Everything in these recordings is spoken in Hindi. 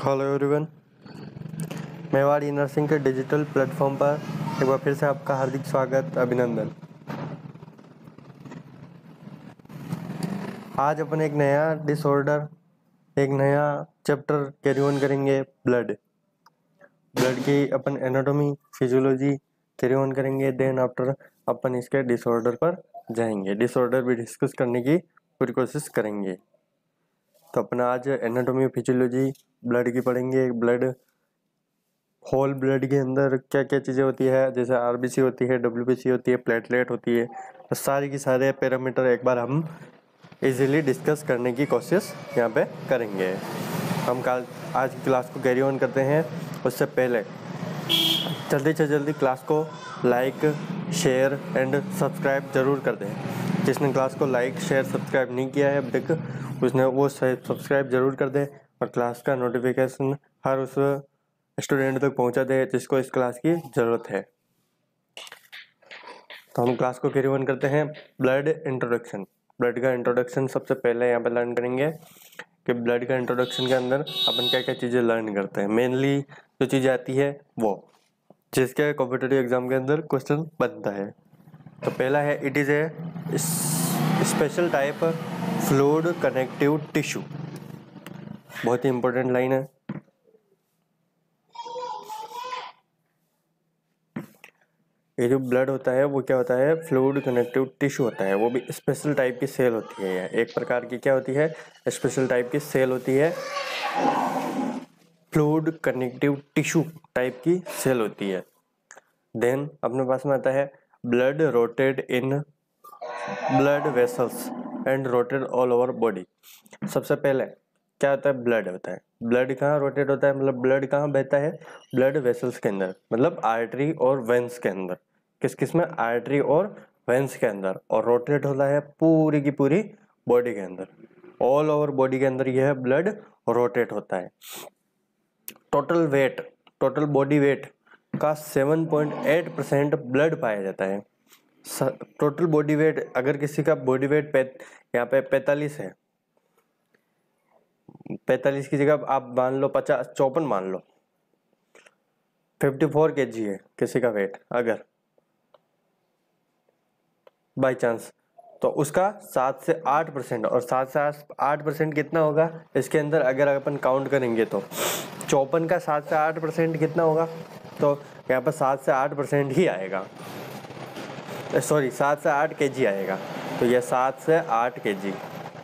हेलो एवरीवन, मेवाड़ी नर्सिंग के डिजिटल प्लेटफॉर्म पर एक बार फिर से आपका हार्दिक स्वागत, अभिनंदन। आज अपन एक नया डिसऑर्डर, एक नया चैप्टर कैरी ऑन करेंगे। ब्लड की अपन एनाटॉमी फिजियोलॉजी कैरी ऑन करेंगे। देन आफ्टर अपन इसके डिसऑर्डर पर जाएंगे। डिसऑर्डर भी डिस्कस करने की पूरी कोशिश करेंगे। तो अपना आज एनाटॉमी फिजियोलॉजी ब्लड की पढ़ेंगे। ब्लड, होल ब्लड के अंदर क्या क्या चीज़ें होती है, जैसे आरबीसी होती है, डब्ल्यूबीसी होती है, प्लेटलेट होती है, तो सारी की सारे पैरामीटर एक बार हम इजीली डिस्कस करने की कोशिश यहाँ पे करेंगे। हम आज की क्लास को कैरी ऑन करते हैं। उससे पहले जल्दी से जल्दी क्लास को लाइक, शेयर एंड सब्सक्राइब जरूर कर दें। जिसने क्लास को लाइक, शेयर, सब्सक्राइब नहीं किया है अब तक, उसने वो सब्सक्राइब जरूर कर दे और क्लास का नोटिफिकेशन हर उस स्टूडेंट तक पहुंचा दे जिसको इस क्लास की ज़रूरत है। तो हम क्लास को कैरी ऑन करते हैं। Blood introduction. ब्लड का इंट्रोडक्शन सबसे पहले यहाँ पे लर्न करेंगे कि ब्लड का इंट्रोडक्शन के अंदर अपन क्या क्या चीज़ें लर्न करते हैं। मेनली जो चीज़ आती है वो जिसके कॉम्पिटिटिव एग्जाम के अंदर क्वेश्चन बनता है। तो पहला है, it is a special type fluid connective tissue. बहुत ही इंपॉर्टेंट लाइन है। ये जो ब्लड होता है वो क्या होता है, फ्लूइड कनेक्टिव टिश्यू होता है। वो भी स्पेशल टाइप की सेल होती है। एक प्रकार की क्या होती है, स्पेशल टाइप की सेल होती है। फ्लूइड कनेक्टिव टिश्यू टाइप की सेल होती है। देन अपने पास में आता है blood rotated in blood vessels and rotated all over body. सबसे पहले क्या होता है, ब्लड होता है। ब्लड कहाँ रोटेट होता है, मतलब ब्लड कहाँ बहता है, ब्लड वेसल्स के अंदर, मतलब आर्टरी और वेंस के अंदर। किस किस में, आर्टरी और वेंस के अंदर। और रोटेट होता है पूरी की पूरी बॉडी के अंदर, ऑल ओवर बॉडी के अंदर यह ब्लड रोटेट होता है। Total weight, total body weight का 7.8% ब्लड पाया जाता है। टोटल बॉडी वेट, अगर किसी का बॉडी वेट यहाँ पे 45 है, 45 की जगह आप मान लो 54 मान लो, 54 kg है किसी का वेट अगर बाई चांस, तो उसका 7 से 8%, और 7 से 8% कितना होगा इसके अंदर, अगर अपन काउंट करेंगे तो 54 का 7 से 8% कितना होगा, तो यहाँ पर 7 से 8% ही आएगा। सॉरी, 7 से 8 kg आएगा। तो यह 7 से 8 kg।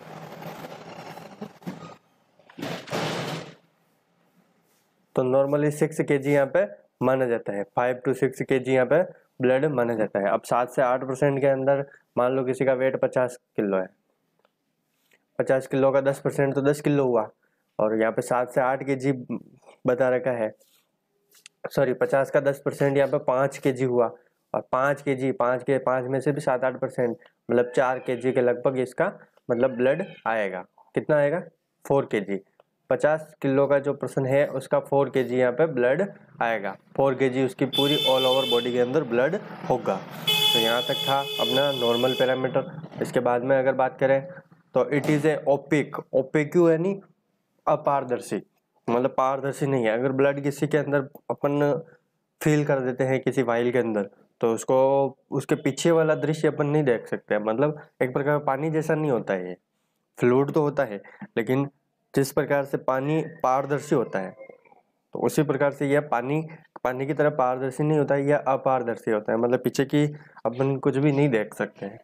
तो नॉर्मली 6 kg यहाँ पे माना जाता है। 5 to 6 kg यहाँ पे ब्लड माना जाता है। अब 7 से 8% के अंदर मान लो किसी का वेट 50 किलो है, 50 किलो का 10% तो 10 किलो हुआ। और यहाँ पे 7 से 8 kg बता रखा है, सॉरी 50 का 10% यहाँ पे 5 kg हुआ। और 5 kg, 5 में से भी 7-8%, मतलब 4 kg के लगभग इसका मतलब ब्लड आएगा। कितना आएगा, 4 kg। 50 किलो का जो पर्सन है उसका 4 kg यहाँ पे ब्लड आएगा। 4 kg उसकी पूरी ऑल ओवर बॉडी के अंदर ब्लड होगा। तो यहाँ तक था अपना नॉर्मल पैरामीटर। इसके बाद में अगर बात करें तो it is a opaque, opaque यानी अपारदर्शी, मतलब पारदर्शी नहीं है। अगर ब्लड किसी के अंदर अपन फील कर देते हैं किसी वाइल के अंदर, तो उसको उसके पीछे वाला दृश्य अपन नहीं देख सकते। मतलब एक प्रकार पानी जैसा नहीं होता है, ये फ्लूइड तो होता है, लेकिन जिस प्रकार से पानी पारदर्शी होता है, तो उसी प्रकार से यह पानी की तरह पारदर्शी नहीं होता है, यह अपारदर्शी होता है। मतलब पीछे की अपन कुछ भी नहीं देख सकते हैं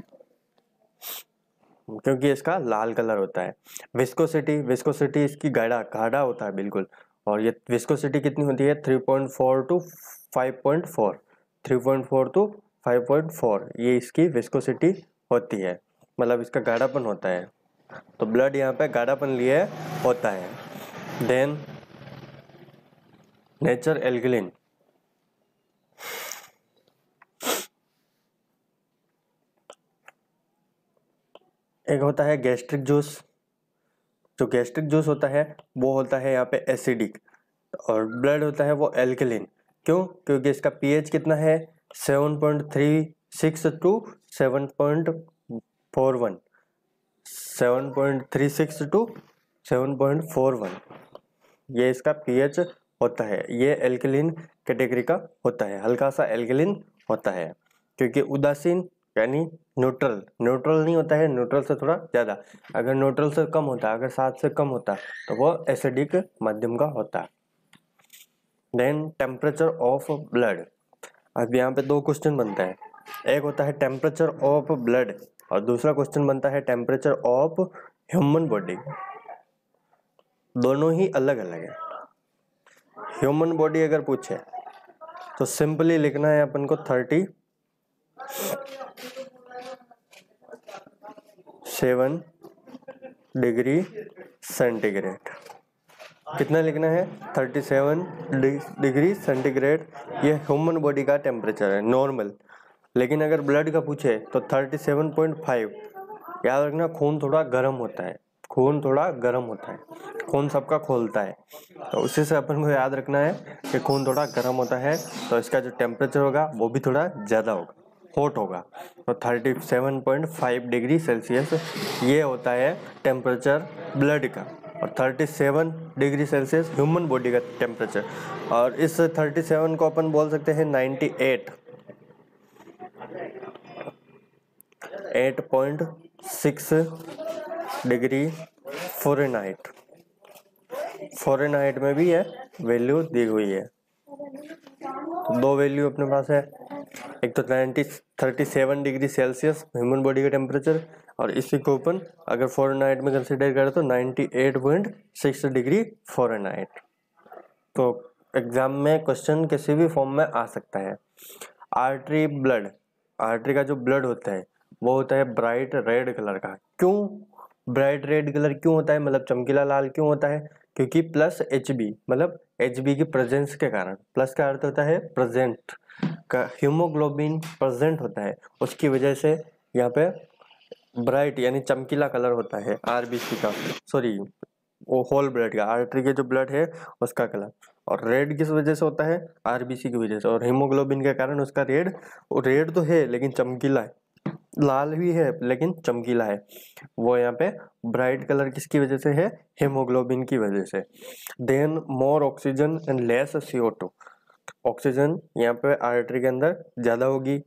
क्योंकि इसका लाल कलर होता है। विस्कोसिटी इसकी गाढ़ा होता है बिल्कुल। और ये विस्कोसिटी कितनी होती है, 3.4 to 5.4, 3.4 to 5.4 ये इसकी विस्कोसिटी होती है, मतलब इसका गाढ़ापन होता है। तो ब्लड यहाँ पे गाढ़ापन लिए होता है। देन नेचर एल्कलीन, एक होता है गैस्ट्रिक जूस। जो गैस्ट्रिक जूस होता है वो होता है यहाँ पे एसिडिक, और ब्लड होता है वो एल्कलीन। क्यों, क्योंकि इसका पीएच कितना है, 7.36 to 7.41, 7.36 to 7.41। ये इसका pH होता है, ये एल्कलीन कैटेगरी का होता है, हल्का सा एल्कलीन होता है। क्योंकि उदासीन यानी न्यूट्रल, न्यूट्रल नहीं होता है, न्यूट्रल से थोड़ा ज़्यादा, अगर न्यूट्रल से कम होता है, अगर 7 से कम होता है तो वो एसिडिक माध्यम का होता है। देन टेम्परेचर ऑफ ब्लड, अब यहाँ पे दो क्वेश्चन बनता है, एक होता है टेम्परेचर ऑफ ब्लड और दूसरा क्वेश्चन बनता है टेम्परेचर ऑफ ह्यूमन बॉडी। दोनों ही अलग अलग है। ह्यूमन बॉडी अगर पूछे तो सिंपली लिखना है अपन को 37 डिग्री सेंटीग्रेड। कितना लिखना है? 37 डिग्री सेंटीग्रेड, ये ह्यूमन बॉडी का टेम्परेचर है नॉर्मल। लेकिन अगर ब्लड का पूछे तो 37.5। याद रखना, खून थोड़ा गर्म होता है, खून थोड़ा गर्म होता है, खून सबका खोलता है, तो उसी से अपन को याद रखना है कि खून थोड़ा गर्म होता है, तो इसका जो टेम्परेचर होगा वो भी थोड़ा ज़्यादा होगा, हॉट होगा। तो 37.5 डिग्री सेल्सियस ये होता है टेम्परेचर ब्लड का, और 37 डिग्री सेल्सियस ह्यूमन बॉडी का टेम्परेचर। और इस 37 को अपन बोल सकते हैं 8.6 डिग्री फ़ारेनहाइट। फ़ारेनहाइट में भी ये वैल्यू दी हुई है, तो दो वैल्यू अपने पास है, एक तो 37 डिग्री सेल्सियस ह्यूमन बॉडी का टेम्परेचर, और इसी को अपन अगर फ़ारेनहाइट में कंसिडर करें तो 98.6 डिग्री फ़ारेनहाइट। तो एग्जाम में क्वेश्चन किसी भी फॉर्म में आ सकता है। आर्टरी ब्लड, आर्टरी का जो ब्लड होता है वो होता है ब्राइट रेड कलर का। क्यों ब्राइट रेड कलर क्यों होता है, मतलब चमकीला लाल क्यों होता है? क्योंकि प्लस HB, मतलब HB की प्रेजेंस के कारण, प्लस का अर्थ होता है प्रेजेंट का, हीमोग्लोबिन प्रेजेंट होता है, उसकी वजह से यहाँ पे ब्राइट यानी चमकीला कलर होता है RBC का, सॉरी वो होल ब्लड का, आर्टरी के जो ब्लड है उसका कलर। और रेड किस वजह से होता है? RBC की वजह से, और हीमोग्लोबिन के कारण उसका रेड, रेड तो है लेकिन चमकीला है, लाल भी है लेकिन चमकीला है। वो यहाँ पे ब्राइट कलर किसकी वजह से है? हीमोग्लोबिन की वजह से। Then more oxygen and less CO2, oxygen यहाँ पे आर्टरी के अंदर ज़्यादा होगी,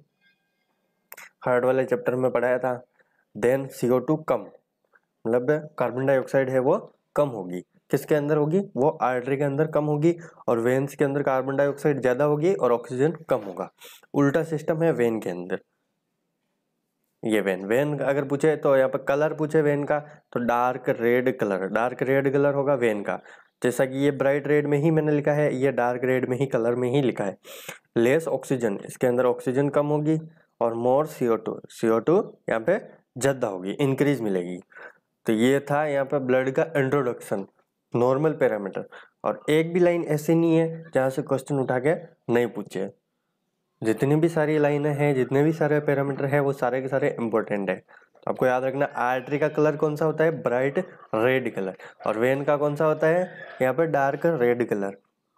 हार्ट वाले चैप्टर में पढ़ाया था। देन CO2 कम, मतलब कार्बन डाइऑक्साइड है वो कम होगी, किसके अंदर होगी? वो आर्टरी के अंदर कम होगी, और वेन्स के अंदर कार्बन डाइऑक्साइड ज़्यादा होगी और ऑक्सीजन कम होगा। उल्टा सिस्टम है वेन के अंदर। ये वेन अगर पूछे तो यहाँ पर कलर पूछे वेन का तो डार्क रेड कलर होगा वेन का, जैसा कि ये ब्राइट रेड में ही मैंने लिखा है, ये डार्क रेड में ही कलर में ही लिखा है। लेस ऑक्सीजन, इसके अंदर ऑक्सीजन कम होगी, और मोर CO2 यहाँ पे ज़्यादा होगी, इंक्रीज मिलेगी। तो ये था यहाँ पे ब्लड का इंट्रोडक्शन, नॉर्मल पैरामीटर। और एक भी लाइन ऐसी नहीं है जहाँ से क्वेश्चन उठा के नहीं पूछे, जितनी भी सारी लाइनें हैं, जितने भी सारे पैरामीटर है वो सारे के सारे इंपॉर्टेंट है। तो आपको याद रखना, आर्टरी का कलर कौन सा होता है? ब्राइट रेड कलर, और वेन का कौन सा होता है? यहाँ पर डार्क रेड कलर।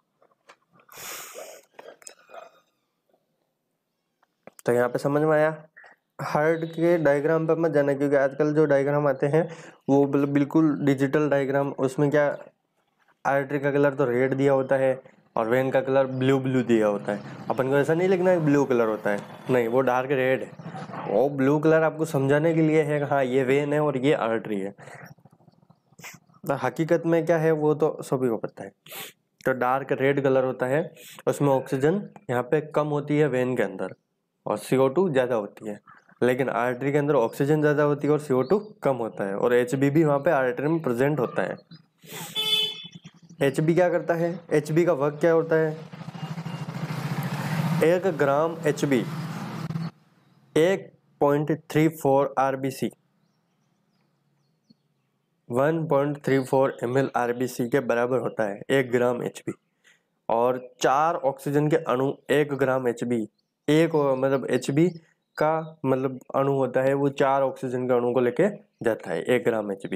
तो यहाँ पे समझ में आया? हार्ट के डायग्राम पर मत जाना, क्योंकि आजकल जो डायग्राम आते हैं वो बिल्कुल डिजिटल डायग्राम, उसमें क्या आर्टरी का कलर तो रेड दिया होता है और वेन का कलर ब्लू दिया होता है। अपन को ऐसा नहीं लिखना है ब्लू कलर होता है, नहीं, वो डार्क रेड है। वो ब्लू कलर आपको समझाने के लिए है, हाँ ये वेन है और ये आर्टरी है। तो हकीकत में क्या है वो तो सभी को पता है। तो डार्क रेड कलर होता है, उसमें ऑक्सीजन यहाँ पे कम होती है वेन के अंदर, और CO2 ज़्यादा होती है। लेकिन आर्टरी के अंदर ऑक्सीजन ज़्यादा होती है और CO2 कम होता है, और HB भी वहाँ पे आर्टरी में प्रेजेंट होता है। HB क्या करता है? HB का वर्क क्या होता है? 1 gram HB 1.34 RBC, 1.34 ml RBC के बराबर होता है 1 ग्राम HB। और 4 ऑक्सीजन के अणु 1 ग्राम HB, एक मतलब HB का मतलब अणु होता है वो 4 ऑक्सीजन के अणु को लेके जाता है 1 ग्राम HB।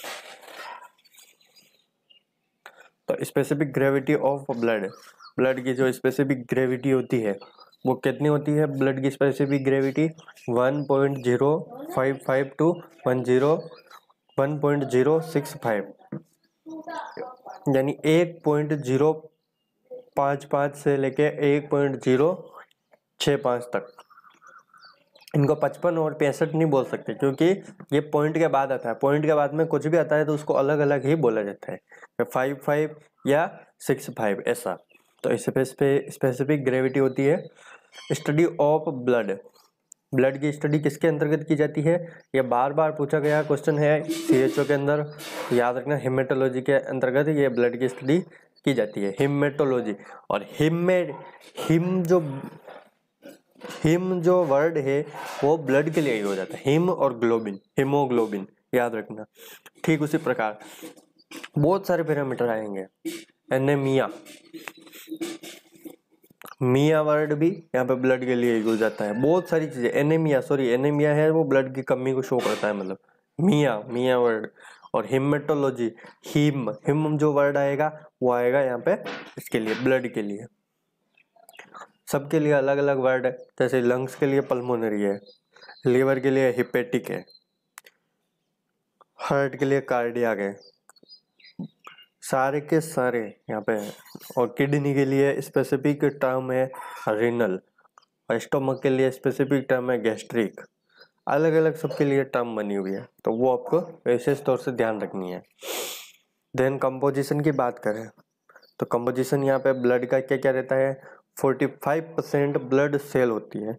तो specific gravity of blood, blood की जो स्पेसिफिक ग्रेविटी होती है वो कितनी होती है? ब्लड की स्पेसिफिक ग्रेविटी 1.055 टू 1.065। यानी 1.055 से लेके 1.065 तक। इनको 55 और 65 नहीं बोल सकते, क्योंकि ये पॉइंट के बाद आता है। पॉइंट के बाद में कुछ भी आता है तो उसको अलग अलग ही बोला जाता है, 55 या 65 ऐसा। तो इस पे स्पेसिफिक ग्रेविटी होती है। स्टडी ऑफ ब्लड, ब्लड की स्टडी किसके अंतर्गत की जाती है? ये बार बार पूछा गया क्वेश्चन है CHO के अंदर, याद रखना। हेमेटोलॉजी के अंतर्गत ये ब्लड की स्टडी की जाती है, हेमेटोलॉजी। और हिम जो वर्ड है वो ब्लड के लिए ही हो जाता है, हिम और ग्लोबिन, हीमोग्लोबिन, याद रखना। ठीक उसी प्रकार बहुत सारे पैरामीटर आएंगे। एनीमिया, मिया वर्ड भी यहाँ पे ब्लड के लिए यूज जाता है। बहुत सारी चीजें, एनीमिया है वो ब्लड की कमी को शो करता है, मतलब मिया वर्ड। और हिमेटोलॉजी, हिम जो वर्ड आएगा वो आएगा यहाँ पे इसके लिए, ब्लड के लिए। सबके लिए अलग अलग वर्ड है, जैसे लंग्स के लिए पल्मोनरी है, लीवर के लिए हिपेटिक है, हार्ट के लिए कार्डियक है, सारे के सारे यहाँ पे। और किडनी के लिए स्पेसिफिक टर्म है रीनल, और स्टोमक के लिए स्पेसिफिक टर्म है गैस्ट्रिक। अलग अलग सबके लिए टर्म बनी हुई है, तो वो आपको विशेष तौर से ध्यान रखनी है। देन कंपोजिशन की बात करें तो कंपोजिशन यहाँ पे ब्लड का क्या क्या रहता है? 45% ब्लड सेल होती है।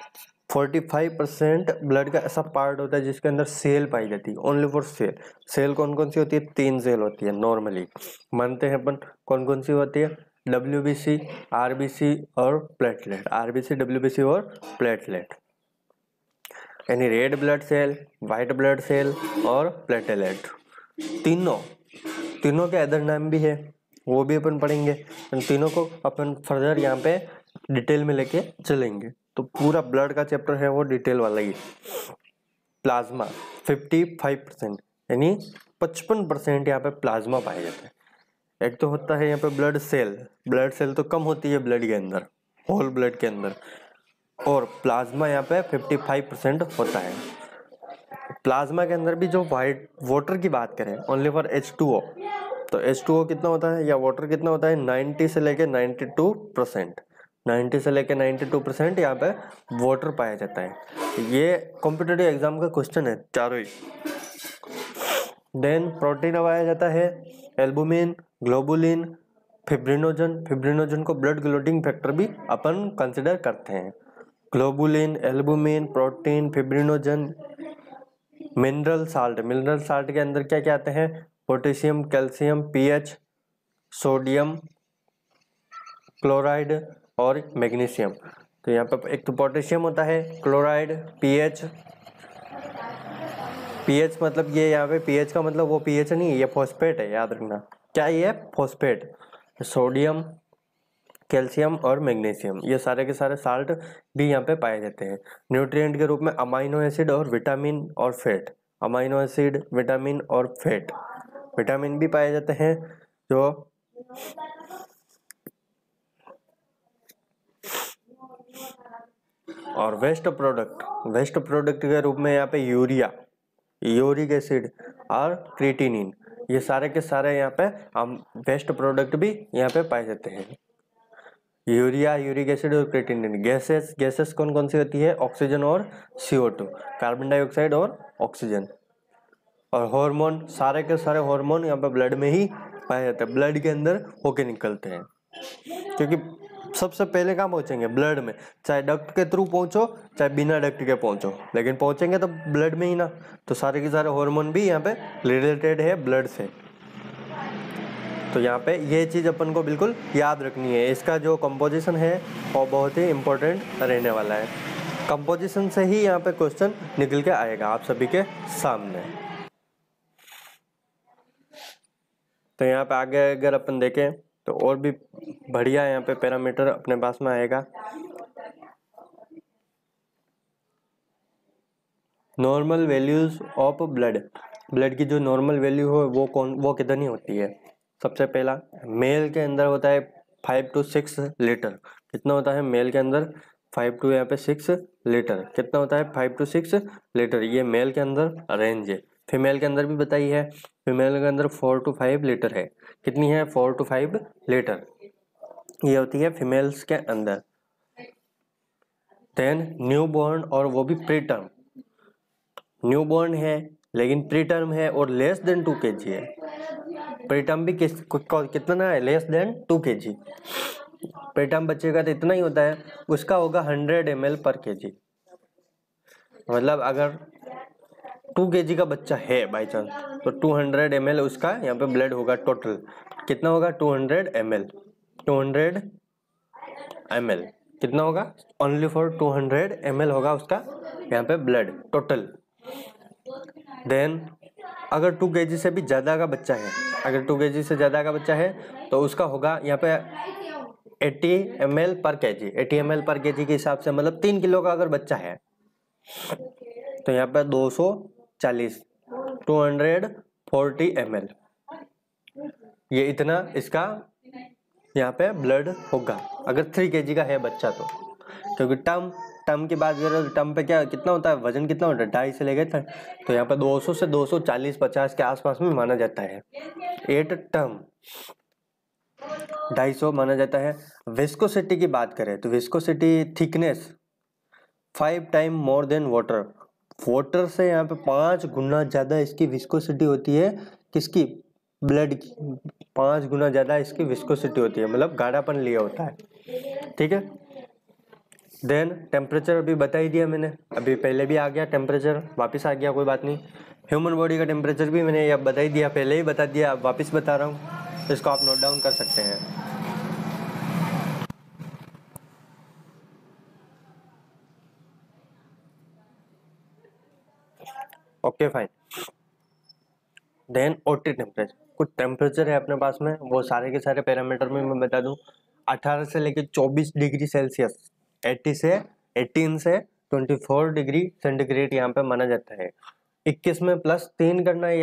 45% ब्लड का ऐसा पार्ट होता है जिसके अंदर सेल पाई जाती है, ओनली फॉर सेल। सेल कौन कौन सी होती है? 3 सेल होती है नॉर्मली, मानते हैं अपन। कौन कौन सी होती है? WBC, RBC और प्लेटलेट। RBC, WBC और प्लेटलेट, यानी red blood cell, white blood cell और प्लेटलेट। तीनों के अदर नाम भी है, वो भी अपन पढ़ेंगे। इन तीनों को अपन फर्दर यहाँ पे डिटेल में लेके चलेंगे। तो पूरा ब्लड का चैप्टर है वो डिटेल वाला ही। प्लाज्मा 55%, यानी 55% यहाँ पे प्लाज्मा पाया जाता है। एक तो होता है यहाँ पे ब्लड सेल तो कम होती है ब्लड के अंदर, होल ब्लड के अंदर, और प्लाज्मा यहाँ पे 55% होता है। प्लाज्मा के अंदर भी जो वाइट वाटर की बात करें, ओनली फॉर H2O, तो H2O कितना होता है या वाटर कितना होता है? 90 से लेके 92%, 90 से लेके 92% यहाँ पे वाटर पाया जाता है। ये कॉम्पिटिटिव एग्जाम का क्वेश्चन है चारों ही। देन प्रोटीन पाया जाता है एल्बुमिन, ग्लोबुलिन, फिब्रिनोजन को ब्लड क्लॉटिंग फैक्टर भी अपन कंसिडर करते हैं। Globulin, albumin, protein, fibrinogen. Mineral salt के अंदर क्या क्या आते हैं? Potassium, calcium, pH, sodium chloride और मैग्नीशियम। तो यहाँ पे एक तो पोटेशियम होता है, क्लोराइड, pH मतलब ये यहाँ पे pH का मतलब वो pH नहीं है, ये फॉस्फेट है, याद रखना। क्या ये? फॉस्फेट। सोडियम, कैल्शियम और मैग्नीशियम, ये सारे के सारे साल्ट भी यहाँ पे पाए जाते हैं। न्यूट्रिएंट के रूप में अमाइनो एसिड और विटामिन और फैट, अमाइनो एसिड, विटामिन और फैट। विटामिन भी पाए जाते हैं जो और वेस्ट प्रोडक्ट के रूप में यहाँ पे यूरिया, यूरिक एसिड और क्रिएटिनिन, ये सारे के सारे यहाँ पे हम वेस्ट प्रोडक्ट भी यहाँ पे पाए जाते हैं। यूरिया, यूरिक एसिड और क्रिएटिनिन। गैसेस कौन कौन सी होती है? ऑक्सीजन और CO2, कार्बन डाइऑक्साइड और ऑक्सीजन। और हार्मोन, सारे के सारे हार्मोन यहाँ पे ब्लड में ही पाए जाते हैं, ब्लड के अंदर होके निकलते हैं, क्योंकि सबसे पहले कहाँ पहुंचेंगे? ब्लड में। चाहे डक्ट के थ्रू पहुंचो चाहे बिना डक्ट के पहुंचो, लेकिन पहुंचेंगे तो ब्लड में ही ना। तो सारे के सारे हार्मोन भी यहाँ पे रिलेटेड है ब्लड से। तो यहाँ पे ये चीज अपन को बिल्कुल याद रखनी है। इसका जो कंपोजिशन है वो बहुत ही इंपॉर्टेंट रहने वाला है। कंपोजिशन से ही यहाँ पे क्वेश्चन निकल के आएगा आप सभी के सामने। तो यहाँ पे आगे अगर अपन देखें तो और भी बढ़िया यहाँ पे पैरामीटर अपने पास में आएगा। नॉर्मल वैल्यूज ऑफ ब्लड की जो नॉर्मल वैल्यू हो वो कितनी होती है? सबसे पहला मेल के अंदर होता है 5 to 6 लीटर। कितना होता है मेल के अंदर? 5 to 6 लीटर। कितना होता है? 5 to 6 लीटर। ये मेल के अंदर रेंज है। फीमेल के अंदर भी बताई है, फीमेल के अंदर 4 to 5 लीटर है। कितनी है? 4 to 5 लीटर ये होती है फीमेल्स के अंदर। देन न्यू बॉर्न, और वो भी प्री टर्म, न्यू बॉर्न है लेकिन प्री टर्म है और लेस देन 2 kg है। प्री टर्म भी कितना है? Less than 2 kg। Preterm बच्चे का तो इतना ही होता है, उसका होगा 100 ml पर kg। मतलब अगर 2 kg का बच्चा है बाई चांस, तो 200 ml उसका यहाँ पे ब्लड होगा टोटल। कितना होगा? 200 ml। 200 ml कितना होगा? ओनली फॉर 200 ml होगा उसका यहाँ पे ब्लड टोटल। देन अगर 2 kg से भी ज़्यादा का बच्चा है, अगर 2 kg से ज़्यादा का बच्चा है तो उसका होगा यहाँ पे 80 ml पर kg। 80 ml पर kg के हिसाब से मतलब 3 किलो का अगर बच्चा है तो यहाँ पे 240 240 ml, ये इतना इसका यहाँ पे ब्लड होगा अगर 3 kg का है बच्चा तो। क्योंकि टर्म की बात करें तो टर्म पे क्या कितना होता है, वजन कितना होता है? 250 से लेके तो यहाँ पे 200 से 240 50 के आसपास में माना जाता है। 8 टर्म 250 माना जाता है। विस्कोसिटी की बात करें तो viscosity thickness 5 time more than water. Water से यहाँ पे 5 गुना ज़्यादा इसकी विस्कोसिटी होती है। किसकी? ब्लड की 5 गुना ज़्यादा इसकी विस्कोसिटी होती है, मतलब गाढ़ापन लिया होता है। ठीक है। देन टेम्परेचर अभी बता ही दिया मैंने, अभी पहले भी आ गया टेम्परेचर, वापस आ गया, कोई बात नहीं। ह्यूमन बॉडी का टेम्परेचर भी मैंने अब बता ही दिया, पहले ही बता दिया, अब वापस बता रहा हूँ, तो इसको आप नोट डाउन कर सकते हैं। Okay fine. Then OT temperature, कुछ टेम्परेचर है अपने पास में, वो सारे के सारे पैरामीटर में मैं बता दूं। 18 से लेकर 24 डिग्री सेल्सियस, 18 से 24 डिग्री सेंटीग्रेड यहाँ पे माना जाता है। 21 में +3 करना है या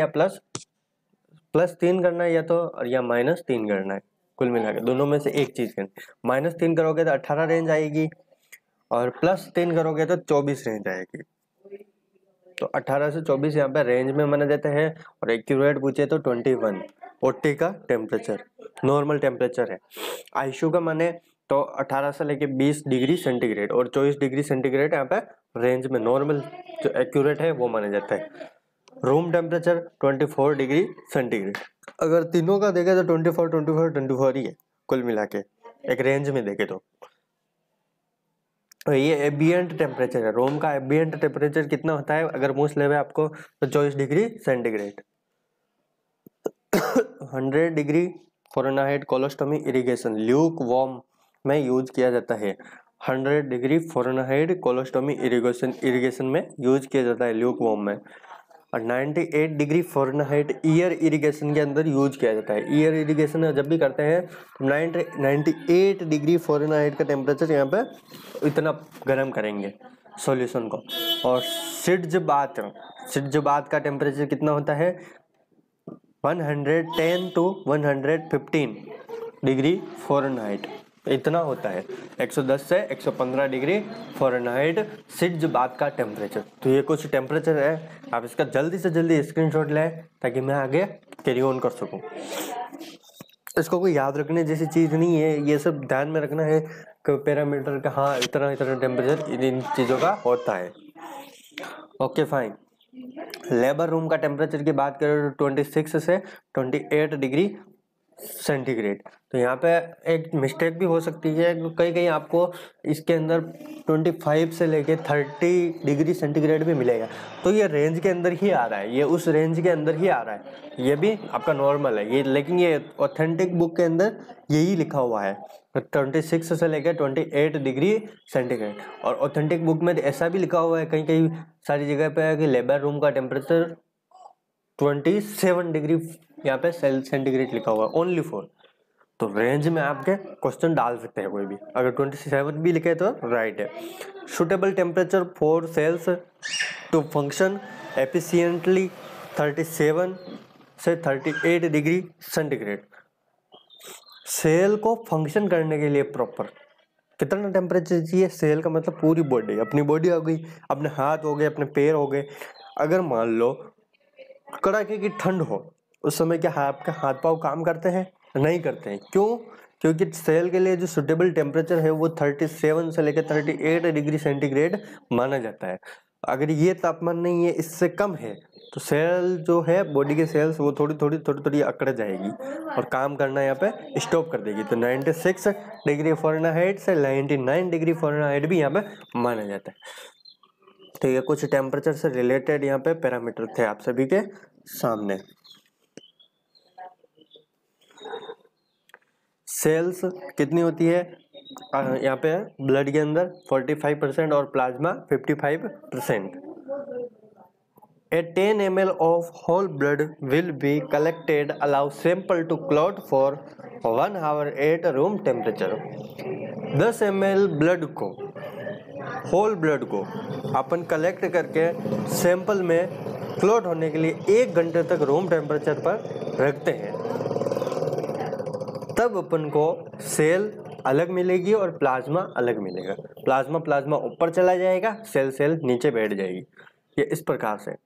+3 करना है, या तो या -3 करना है, कुल मिला के दोनों में से एक चीज करनी। -3 करोगे तो 18 रेंज आएगी, और +3 करोगे तो 24 रेंज आएगी। तो 18 से 24 यहाँ पे रेंज में माना जाता है, और एक्यूरेट पूछे तो 21 ओटी का टेम्परेचर नॉर्मल टेम्परेचर है। आईसीयू का माने तो 18 से लेके 20 डिग्री सेंटीग्रेड और 24 डिग्री सेंटीग्रेड यहाँ पे रेंज में नॉर्मल जो एक्यूरेट है वो माना जाता है। Room temperature 24 degree centigrade. अगर तीनों का देखे तो 24 ही है कुल मिला के, एक रेंज में देखे तो। ये एम्बिएंट टेम्परेचर है, रूम का एम्बिएंट टेम्परेचर कितना होता है अगर पूछ लेवे आपको तो 24 degree centigrade. 100 degree Fahrenheit colostomy irrigation lukewarm में यूज किया जाता है। 100 डिग्री फ़ारेनहाइट कोलोस्टोमी इरिगेशन में यूज किया जाता है ल्यूक वार्म में। और 98 डिग्री फ़ारेनहाइट ईयर इरिगेशन के अंदर यूज किया जाता है। ईयर इरिगेशन जब भी करते हैं तो 98 डिग्री फ़ारेनहाइट का टेम्परेचर यहाँ पे इतना गर्म करेंगे सॉल्यूशन को। और सिड्ज बाथ का टेम्परेचर कितना होता है? 110 to 115 डिग्री फ़ारेनहाइट इतना होता है। 110 से 115 डिग्री फ़ारेनहाइट सिड्ज बाथ का टेम्परेचर। तो ये कुछ टेम्परेचर है, आप इसका जल्दी से जल्दी स्क्रीनशॉट लें ताकि मैं आगे कैरी ऑन कर सकूं। इसको कोई याद रखने जैसी चीज़ नहीं है, ये सब ध्यान में रखना है कि पैरामीटर का हाँ इतना टेम्परेचर इन चीज़ों का होता है। Okay fine. लेबर रूम का टेम्परेचर की बात करें तो 26 से 28 डिग्री सेंटीग्रेड। तो यहाँ पे एक मिस्टेक भी हो सकती है, कहीं आपको इसके अंदर 25 से लेके 30 डिग्री सेंटीग्रेड भी मिलेगा, तो ये रेंज के अंदर ही आ रहा है, ये उस रेंज के अंदर ही आ रहा है, ये भी आपका नॉर्मल है ये। लेकिन ये ऑथेंटिक बुक के अंदर यही लिखा हुआ है 26 से लेकर 28 डिग्री सेंटीग्रेड। और ऑथेंटिक बुक में ऐसा भी लिखा हुआ है कहीं कहीं सारी जगह पे है कि लेबर रूम का टेम्परेचर 27 डिग्री यहाँ पे सेंटीग्रेड लिखा हुआ है ओनली फॉर। तो रेंज में आपके क्वेश्चन डाल सकते हैं कोई भी, अगर 27 भी लिखे तो राइट है। Suitable temperature for cells to function efficiently 37 से 38 डिग्री सेंटीग्रेड। सेल को फंक्शन करने के लिए प्रॉपर कितना टेम्परेचर चाहिए? सेल का मतलब पूरी बॉडी, अपनी बॉडी हो गई, अपने हाथ हो गए, अपने पैर हो गए। अगर मान लो कड़ाके की ठंड हो, उस समय क्या आपके हाथ पाँव काम करते हैं? नहीं करते हैं। क्यों? क्योंकि सेल के लिए जो सुटेबल टेम्परेचर है वो 37 से लेकर 38 डिग्री सेंटीग्रेड माना जाता है। अगर ये तापमान नहीं है, इससे कम है, तो सेल जो है, बॉडी के सेल्स, वो थोड़ी थोड़ी अकड़ जाएगी और काम करना यहाँ पे स्टॉप कर देगी। तो 96 डिग्री फ़ारेनहाइट से 99 डिग्री फ़ारेनहाइट भी यहाँ पे माना जाता है। तो ये कुछ टेम्परेचर से रिलेटेड यहाँ पे पैरामीटर थे आप सभी के सामने। सेल्स कितनी होती है यहाँ पे ब्लड के अंदर? 45% और plasma 55%। A 10 ml of whole blood will be collected. Allow sample to clot for 1 hour at room temperature. 10 ml blood को, होल ब्लड को अपन कलेक्ट करके सैंपल में क्लॉट होने के लिए 1 घंटे तक रूम टेम्परेचर पर रखते हैं। तब अपन को सेल अलग मिलेगी और प्लाज्मा अलग मिलेगा। प्लाज्मा ऊपर चला जाएगा, सेल नीचे बैठ जाएगी। ये इस प्रकार से।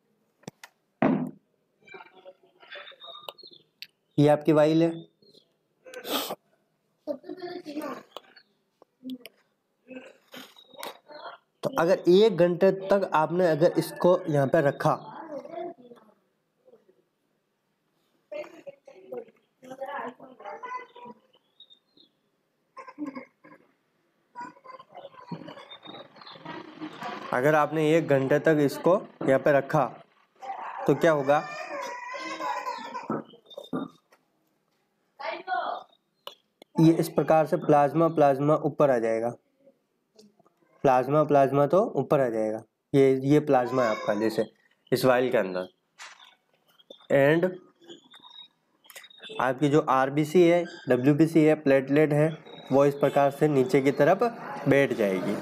ये आपकी वाइल है। तो अगर 1 घंटे तक आपने अगर इसको यहाँ पे रखा, अगर आपने 1 घंटे तक इसको यहाँ पे रखा तो क्या होगा? ये इस प्रकार से प्लाज्मा ऊपर आ जाएगा। प्लाज्मा तो ऊपर आ जाएगा। ये प्लाज्मा है आपका, जैसे इस वाइल के अंदर। एंड आपकी जो आरबीसी है, डब्ल्यूबीसी है, प्लेटलेट है, वो इस प्रकार से नीचे की तरफ बैठ जाएगी।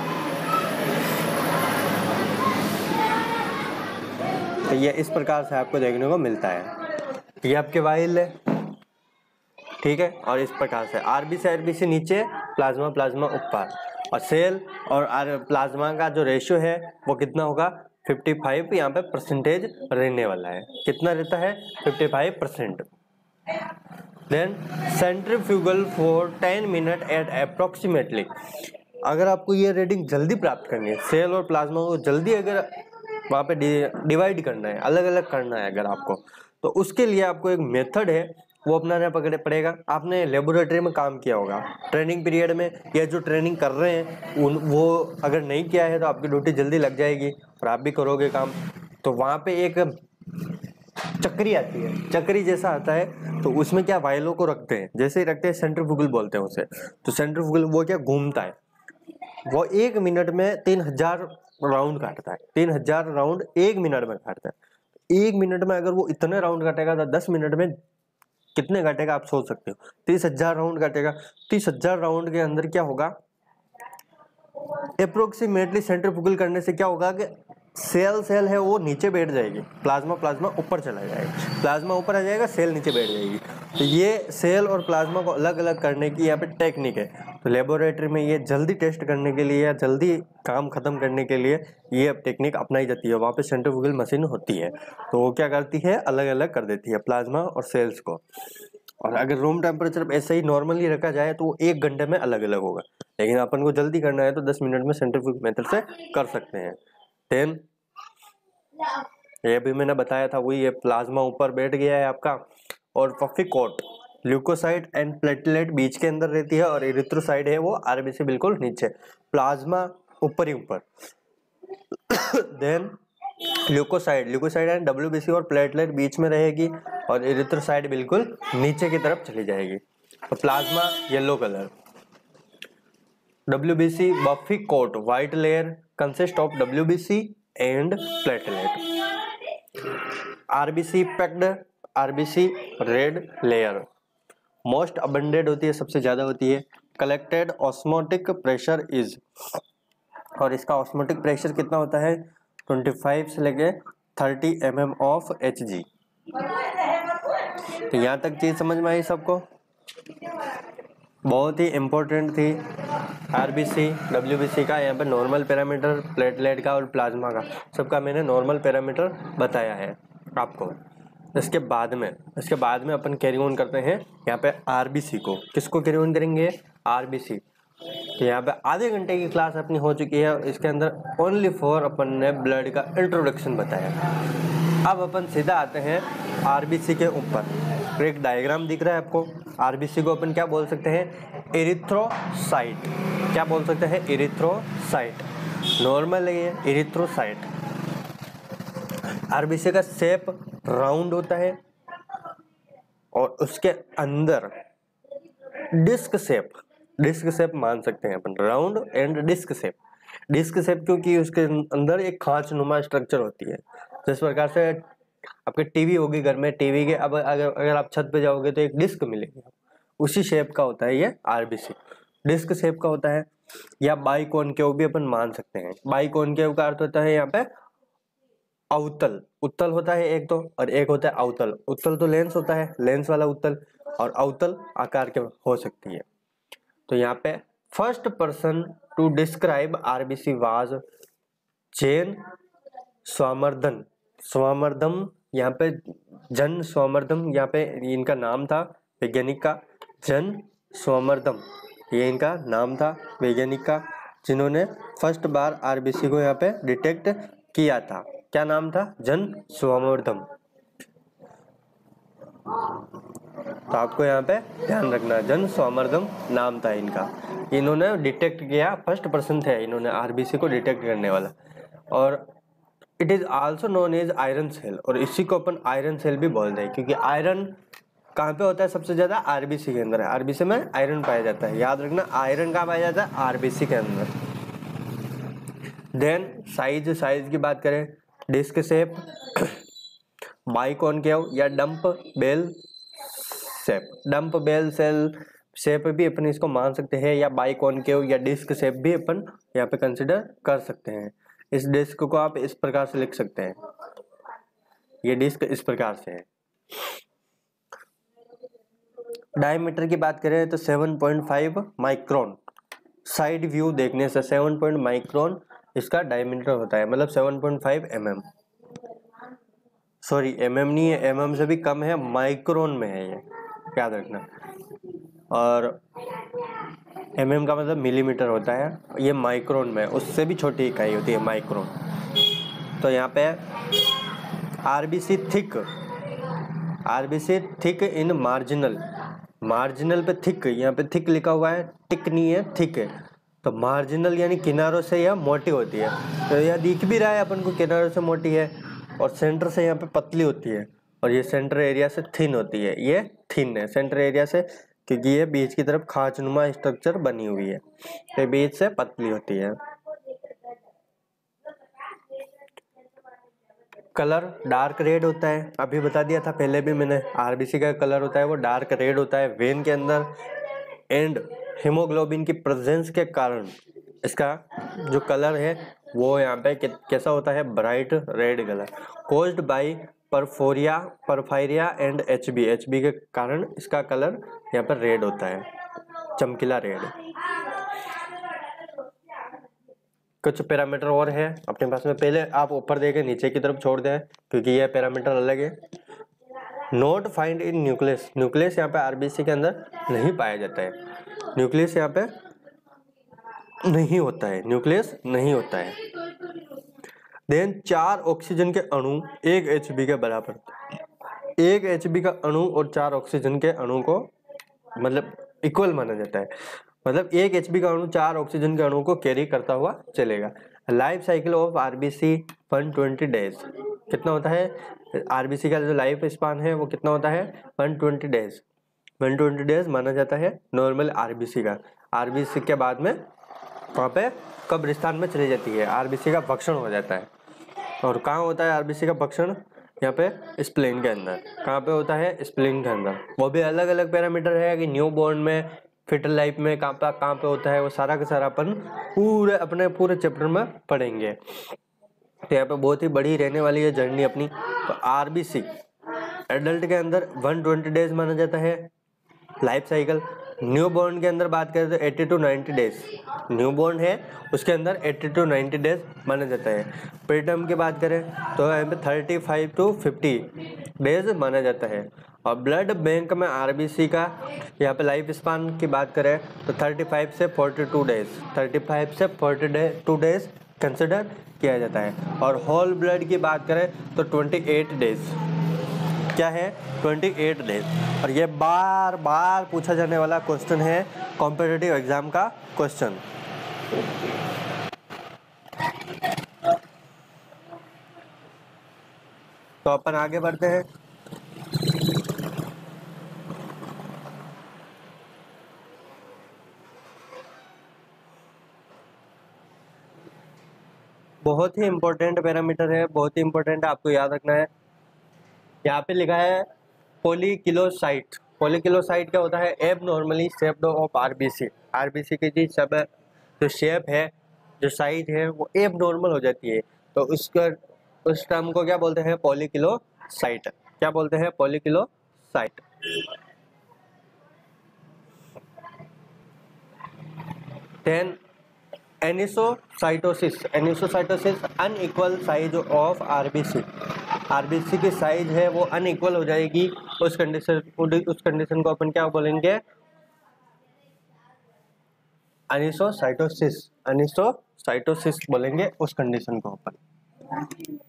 तो ये इस प्रकार से आपको देखने को मिलता है। ये आपके वाइल है, ठीक है। और इस प्रकार से आरबीसी नीचे, प्लाज्मा ऊपर, और सेल और प्लाज्मा का जो रेशियो है वो कितना होगा? 55 यहाँ पे परसेंटेज रहने वाला है। कितना रहता है? 55%। Then centrifugal for 10 minute at approximately. अगर आपको ये रीडिंग जल्दी प्राप्त करनी है, सेल और प्लाज्मा को जल्दी अगर वहाँ पे डिवाइड करना है, अलग अलग करना है अगर आपको, तो उसके लिए आपको एक मेथड है वो अपनाना पड़ेगा। आपने लेबोरेटरी में काम किया होगा ट्रेनिंग पीरियड में, या जो ट्रेनिंग कर रहे हैं वो अगर नहीं किया है तो आपकी ड्यूटी जल्दी लग जाएगी और आप भी करोगे काम। तो वहाँ पे एक चक्री आती है, चक्री जैसा आता है, तो उसमें क्या वाइलों को रखते हैं, जैसे ही रखते हैं सेंट्रीफ्यूगल बोलते हैं उसे। तो सेंट्रीफ्यूगल वो क्या घूमता है, वो 1 मिनट में 3000 राउंड काटता है। 3000 राउंड 1 मिनट में काटता है। 1 मिनट में अगर वो इतने राउंड काटेगा तो 10 मिनट में कितने काटेगा आप सोच सकते हो? 30,000 राउंड काटेगा। 30,000 राउंड के अंदर क्या होगा? अप्रोक्सीमेटली सेंट्रीफ्यूगल करने से क्या होगा कि सेल है वो नीचे बैठ जाएगी, प्लाज्मा ऊपर चला जाएगा, प्लाज्मा ऊपर आ जाएगा, सेल नीचे बैठ जाएगी। तो ये सेल और प्लाज्मा को अलग अलग करने की यहाँ पे टेक्निक है। तो लेबोरेटरी में ये जल्दी टेस्ट करने के लिए या जल्दी काम खत्म करने के लिए ये टेक्निक अपनाई जाती है। वहाँ पे सेंट्रीफ्यूगल मशीन होती है, तो वो क्या करती है? अलग अलग कर देती है प्लाज्मा और सेल्स को। और अगर रूम टेम्परेचर ऐसे ही नॉर्मली रखा जाए तो वो 1 घंटे में अलग अलग होगा, लेकिन अपन को जल्दी करना है तो 10 मिनट में सेंट्रीफ्यूगल मेथड से कर सकते हैं। देन ये भी मैंने बताया था, वही है, प्लाज्मा ऊपर बैठ गया है आपका, और पफिकोट ल्यूकोसाइट एंड प्लेटलेट बीच के अंदर रहती है, और एरिथ्रोसाइट है वो आरबीसी बिल्कुल नीचे, प्लाज्मा ऊपर ही ऊपर। देन ल्यूकोसाइट एंड डब्ल्यूबीसी और प्लेटलेट बीच में रहेगी, और एरिथ्रोसाइट बिल्कुल नीचे की तरफ चली जाएगी। तो plasma yellow colour, WBC buffy coat white layer consist of WBC and platelet. RBC packed, RBC red layer most abundant होती है, सबसे ज्यादा होती है। कलेक्टेड ऑस्मोटिक प्रेशर इज, और इसका ऑस्मोटिक प्रेशर कितना होता है? 25 से लेके 30 mm ऑफ Hg। तो यहाँ तक चीज समझ में आई सबको? बहुत ही इम्पोर्टेंट थी। आरबीसी WBC का यहाँ पे नॉर्मल पैरामीटर, प्लेटलेट का और प्लाज्मा का, सबका मैंने नॉर्मल पैरामीटर बताया है। आपको। इसके बाद में अपन कैरी ऑन करते हैं यहाँ पे आरबीसी को। किसको कैरी ऑन करेंगे? आरबीसी। तो यहाँ पे आधे घंटे की क्लास अपनी हो चुकी है। इसके अंदर ओनली फॉर अपन ने ब्लड का इंट्रोडक्शन बताया। अब अपन सीधा आते हैं आरबीसी के ऊपर। एक डायग्राम दिख रहा है आपको। आरबीसी को अपन क्या बोल सकते हैं? एरिथ्रोसाइट। क्या बोल सकते हैं? एरिथ्रोसाइट। नॉर्मल है ये एरिथ्रोसाइट। आरबीसी का शेप राउंड होता है और उसके अंदर डिस्क शेप मान सकते हैं अपन, राउंड एंड डिस्क शेप क्योंकि उसके अंदर एक खांचनुमा स्ट्रक्चर होती है। जिस प्रकार से आपके टीवी होगी घर में, टीवी के अब अगर आप छत पे जाओगे तो एक डिस्क मिलेगी, उसी शेप का होता है ये आरबीसी। डिस्क शेप का होता है। या बाइकॉनकेव भी अपन मान सकते हैं। बाइकॉनकेव का अर्थ होता है यहाँ पे अवतल। उत्तल होता है एक तो, और एक होता है अवतल। उत्तल तो लेंस होता है, लेंस वाला उत्तल, और अवतल आकार के हो सकती है। तो यहाँ पे first person to describe RBC was Jan Swammerdam. यहाँ पे जन स्वामर्दम, यहाँ पे इनका नाम था वैज्ञानिक का, जन स्वामर्दम, ये इनका नाम था वैज्ञानिक का, जिन्होंने फर्स्ट बार आरबीसी को यहाँ पे डिटेक्ट किया था। क्या नाम था? जन स्वामर्दम। तो आपको यहाँ पे ध्यान रखना, जन स्वामर्दम नाम था इनका। इन्होंने डिटेक्ट किया, फर्स्ट पर्सन थे इन्होंने आरबीसी को डिटेक्ट करने वाला। और it is also known as iron cell, और इसी को अपन आयरन सेल भी बोलते हैं क्योंकि आयरन कहाँ पे होता है सबसे ज्यादा? आरबीसी के अंदर है। आरबीसी में आयरन पाया जाता है, याद रखना। आयरन कहाँ पाया जाता है? आरबीसी के अंदर। देन साइज की बात करें, डिस्क शेप, बाइकॉनकेव या dumbbell shape. Dumbbell cell shape भी अपन इसको मान सकते हैं, या बाइकॉनकेव या डिस्क शेप भी अपन यहाँ पे कंसिडर कर सकते हैं। इस डिस्क को आप इस प्रकार से लिख सकते हैं, ये डिस्क इस प्रकार से है। डायमीटर की बात करें तो 7.5 माइक्रोन। साइड व्यू देखने से 7 माइक्रोन इसका डायमीटर होता है, मतलब 7.5 mm। सॉरी, mm नहीं है, mm से भी कम है, माइक्रोन में है ये, याद रखना। और mm का मतलब मिलीमीटर होता है, ये माइक्रोन में, उससे भी छोटी इकाई होती है माइक्रोन। तो यहाँ पे आरबीसी थिक इन मार्जिनल पे थिक, यहाँ पे थिक लिखा हुआ है, टिक नहीं है, थिक है। तो मार्जिनल यानी किनारों से यह मोटी होती है। तो यह दिख भी रहा है अपन को किनारों से मोटी है, और सेंटर से यहाँ पे पतली होती है, और ये सेंटर एरिया से थिन होती है। ये थिन है सेंटर एरिया से, क्योंकि ये बीच की तरफ खांचनुमा स्ट्रक्चर बनी हुई है, तो बीच से पतली होती है। कलर डार्क रेड होता है, अभी बता दिया था पहले भी मैंने। आरबीसी का कलर होता है वो डार्क रेड होता है वेन के अंदर, एंड हीमोग्लोबिन की प्रेजेंस के कारण इसका जो कलर है वो यहाँ पे कैसा होता है? Bright red colour, caused by porphyria and HB के कारण इसका कलर यहाँ पर रेड होता है, चमकीला रेड। कुछ पैरामीटर और है अपने पास में, पहले आप ऊपर देके नीचे की तरफ छोड़ दें क्योंकि यह पैरामीटर अलग है। नोट फाइंड इन न्यूक्लियस यहाँ पे आरबीसी के अंदर नहीं पाया जाता है, न्यूक्लियस यहाँ पे नहीं होता है, देन 4 ऑक्सीजन के अणु 1 एचबी के बराबर, 1 एचबी का अणु और 4 ऑक्सीजन के अणु को मतलब इक्वल माना जाता है, मतलब 1 एचबी का अणु 4 ऑक्सीजन के अणु को कैरी करता हुआ चलेगा। Life cycle of RBC 120 days. कितना होता है आरबीसी का जो लाइफ स्पान है वो कितना होता है? 120 डेज। 120 डेज माना जाता है नॉर्मल आरबीसी का। आरबीसी के बाद में वहाँ पे कब्रिस्तान में चली जाती है, आरबीसी का भक्षण हो जाता है। और कहाँ होता है आरबीसी का भक्षण? यहाँ पे स्प्लीन के अंदर। कहाँ पे होता है? स्प्लीन के अंदर। वो भी अलग अलग पैरामीटर है कि न्यू बॉर्न में, फिटल लाइफ में कहाँ पे होता है, वो सारा का सारा अपन पूरे चैप्टर में पढ़ेंगे। तो यहाँ पे बहुत ही बड़ी रहने वाली है जर्नी अपनी। तो आरबीसी एडल्ट के अंदर 120 डेज माना जाता है लाइफ साइकिल, न्यू बॉर्न के अंदर बात करें तो 80 to 90 डेज, न्यू बॉर्न है उसके अंदर 80 to 90 डेज माना जाता है। प्रीटर्म की बात करें तो यहाँ पे 35 to 50 डेज माना जाता है। और ब्लड बैंक में आरबीसी का यहाँ पे लाइफ स्पान की बात करें तो 35 से 42 डेज, 35 से 42 डेज कंसिडर किया जाता है। और होल ब्लड की बात करें तो 28 डेज, क्या है 28 डेज। और ये बार बार पूछा जाने वाला क्वेश्चन है, कॉम्पिटिटिव एग्जाम का क्वेश्चन। तो अपन आगे बढ़ते हैं। बहुत ही इंपॉर्टेंट पैरामीटर है, बहुत ही इंपॉर्टेंट, आपको याद रखना है। यहाँ पे लिखा है पॉलीकिलोसाइट। पॉलीकिलोसाइट क्या होता है? Abnormally shaped of RBC. RBC की जी सब जो शेप है, जो साइज है वो एब नॉर्मल हो जाती है, तो उस टर्म को क्या बोलते हैं? पॉलीकिलोसाइट। क्या बोलते हैं? Poikilocyte. Then anisocytosis. Anisocytosis unequal size of RBC. RBC की साइज है वो अनइक्वल हो जाएगी, उस कंडीशन को अपन क्या बोलेंगे? एनिसोसाइटोसिस। एनिसोसाइटोसिस बोलेंगे उस कंडीशन को अपन,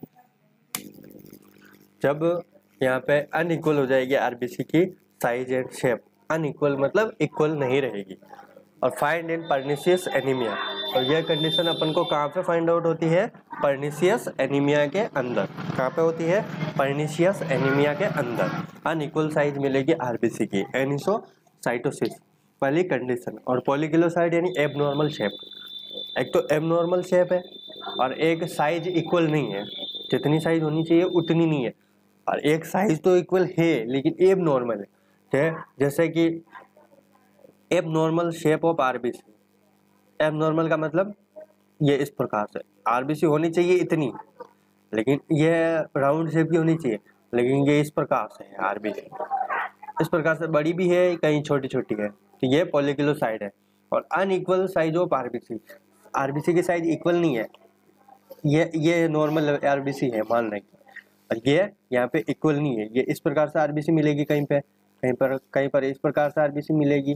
जब यहाँ पे अनइक्वल हो जाएगी आरबीसी की साइज एंड शेप। अनइक्वल मतलब इक्वल नहीं रहेगी। और फाइंड इन पर्निशियस एनीमिया। और यह कंडीशन अपन को कहाँ पे फाइंड आउट होती है? पर्निशियस एनीमिया के अंदर। कहाँ पे होती है? पर्निशियस एनीमिया के अंदर अनइक्वल साइज मिलेगी आरबीसी की, एनिसोसाइटोसिस वाली कंडीशन। और पॉलीकिलोसाइट यानी एबनॉर्मल शेप। एक तो एबनॉर्मल शेप है और एक साइज इक्वल नहीं है, जितनी साइज होनी चाहिए उतनी नहीं है। और एक साइज तो इक्वल है लेकिन एबनॉर्मल है, जैसे कि abnormal shape of RBC. Abnormal का मतलब ये इस प्रकार से, आरबीसी होनी चाहिए इतनी, लेकिन ये राउंड शेप की होनी चाहिए, लेकिन ये इस प्रकार से है आरबीसी। इस प्रकार से बड़ी भी है, कहीं छोटी छोटी है, तो ये पॉलीकिलोसाइट है। और unequal size of RBC. RBC की साइज इक्वल नहीं है, ये नॉर्मल आरबीसी है मान लें, और ये यहाँ पे इक्वल नहीं है। ये इस प्रकार से आरबीसी मिलेगी कहीं पे, कहीं पर इस प्रकार से आरबीसी मिलेगी।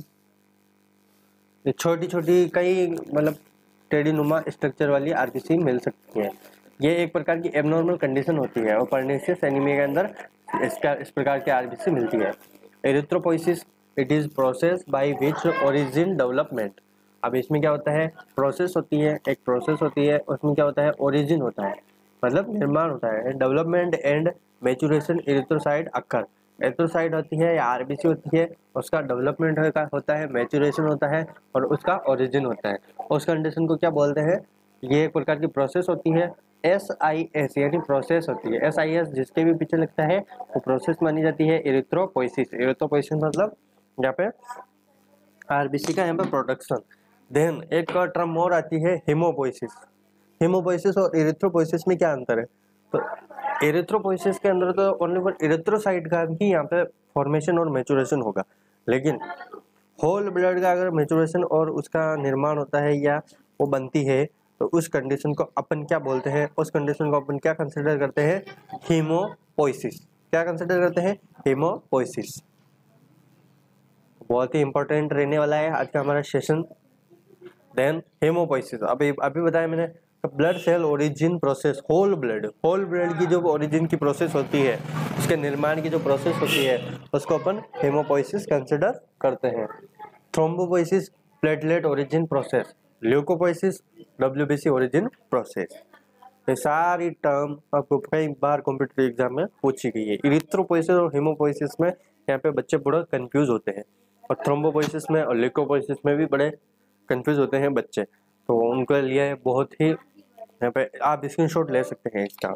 छोटी छोटी कई मतलब टेढ़ी-नुमा स्ट्रक्चर वाली आरबीसी मिल सकती है। ये एक प्रकार की एबनॉर्मल कंडीशन होती है और पर्निशियस एनीमिया के अंदर इस प्रकार की आरबीसी मिलती है। Erythropoiesis, it is process by which origin development. अब इसमें क्या होता है? प्रोसेस होती है, एक प्रोसेस होती है, उसमें क्या होता है? ओरिजिन होता है, मतलब निर्माण होता है। Development and maturation erythrocyte occur. Erythrocyte होती है या आरबीसी होती है, उसका डेवलपमेंट होता है, मैच्योरेशन होता है और उसका ओरिजिन होता है। उस कंडीशन को क्या बोलते हैं? ये एक प्रकार की प्रोसेस होती है। SIS यानी प्रोसेस होती है। SIS जिसके भी पीछे लगता है वो प्रोसेस मानी जाती है। एरिथ्रोपोइसिस, एरिथ्रोपोइसिस मतलब यहाँ पे आरबीसी का यहाँ पे प्रोडक्शन। देन एक टर्म और आती है हेमोपोइसिस। हेमोपोइसिस और एरिथ्रोपोइसिस में क्या अंतर है? तो एरिथ्रोपोइसिस के अंदर तो ओनली फॉर एरिथ्रोसाइट का ही यहाँ पे फॉर्मेशन और मैच्योरेशन होगा, लेकिन होल ब्लड का अगर मैच्योरेशन और उसका निर्माण होता है या वो बनती है, तो उस कंडीशन को अपन क्या बोलते हैं? उस कंडीशन को अपन क्या कंसिडर करते हैं? हीमोपोइसिस। क्या कंसिडर करते हैं? हीमोपोइसिस। बहुत ही इंपॉर्टेंट रहने वाला है आज का हमारा सेशन। देन हेमोपोइसिस, अभी बताया मैंने, blood cell origin process. Whole blood की जो ओरिजिन की प्रोसेस होती है, उसके निर्माण की जो प्रोसेस होती है, उसको अपन हेमोपोइसिस कंसिडर करते हैं। Thrombopoiesis, platelet origin process. Leucopoiesis, WBC origin process. ये सारी टर्म आपको कई बार कॉम्पिटिटिव एग्जाम में पूछी गई है। इरिथ्रोपोइसिस और हेमोपोइसिस में यहाँ पे बच्चे बड़ा कंफ्यूज होते हैं, और थ्रोम्बोपोइसिस में और ल्यूकोपोइसिस में भी बड़े कंफ्यूज होते हैं बच्चे, तो उनके लिए बहुत ही यहाँ पे आप स्क्रीनशॉट ले सकते हैं इसका।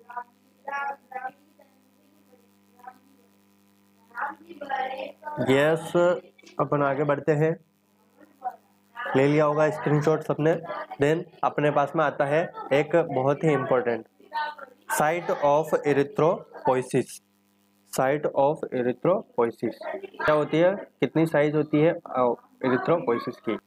यस, अपन आगे बढ़ते हैं। ले लिया होगा स्क्रीनशॉट सबने। देन अपने पास में आता है एक बहुत ही important site of erythropoiesis. Site of erythropoiesis क्या होती है, कितनी साइज होती है एरिथ्रोपोइसिस की।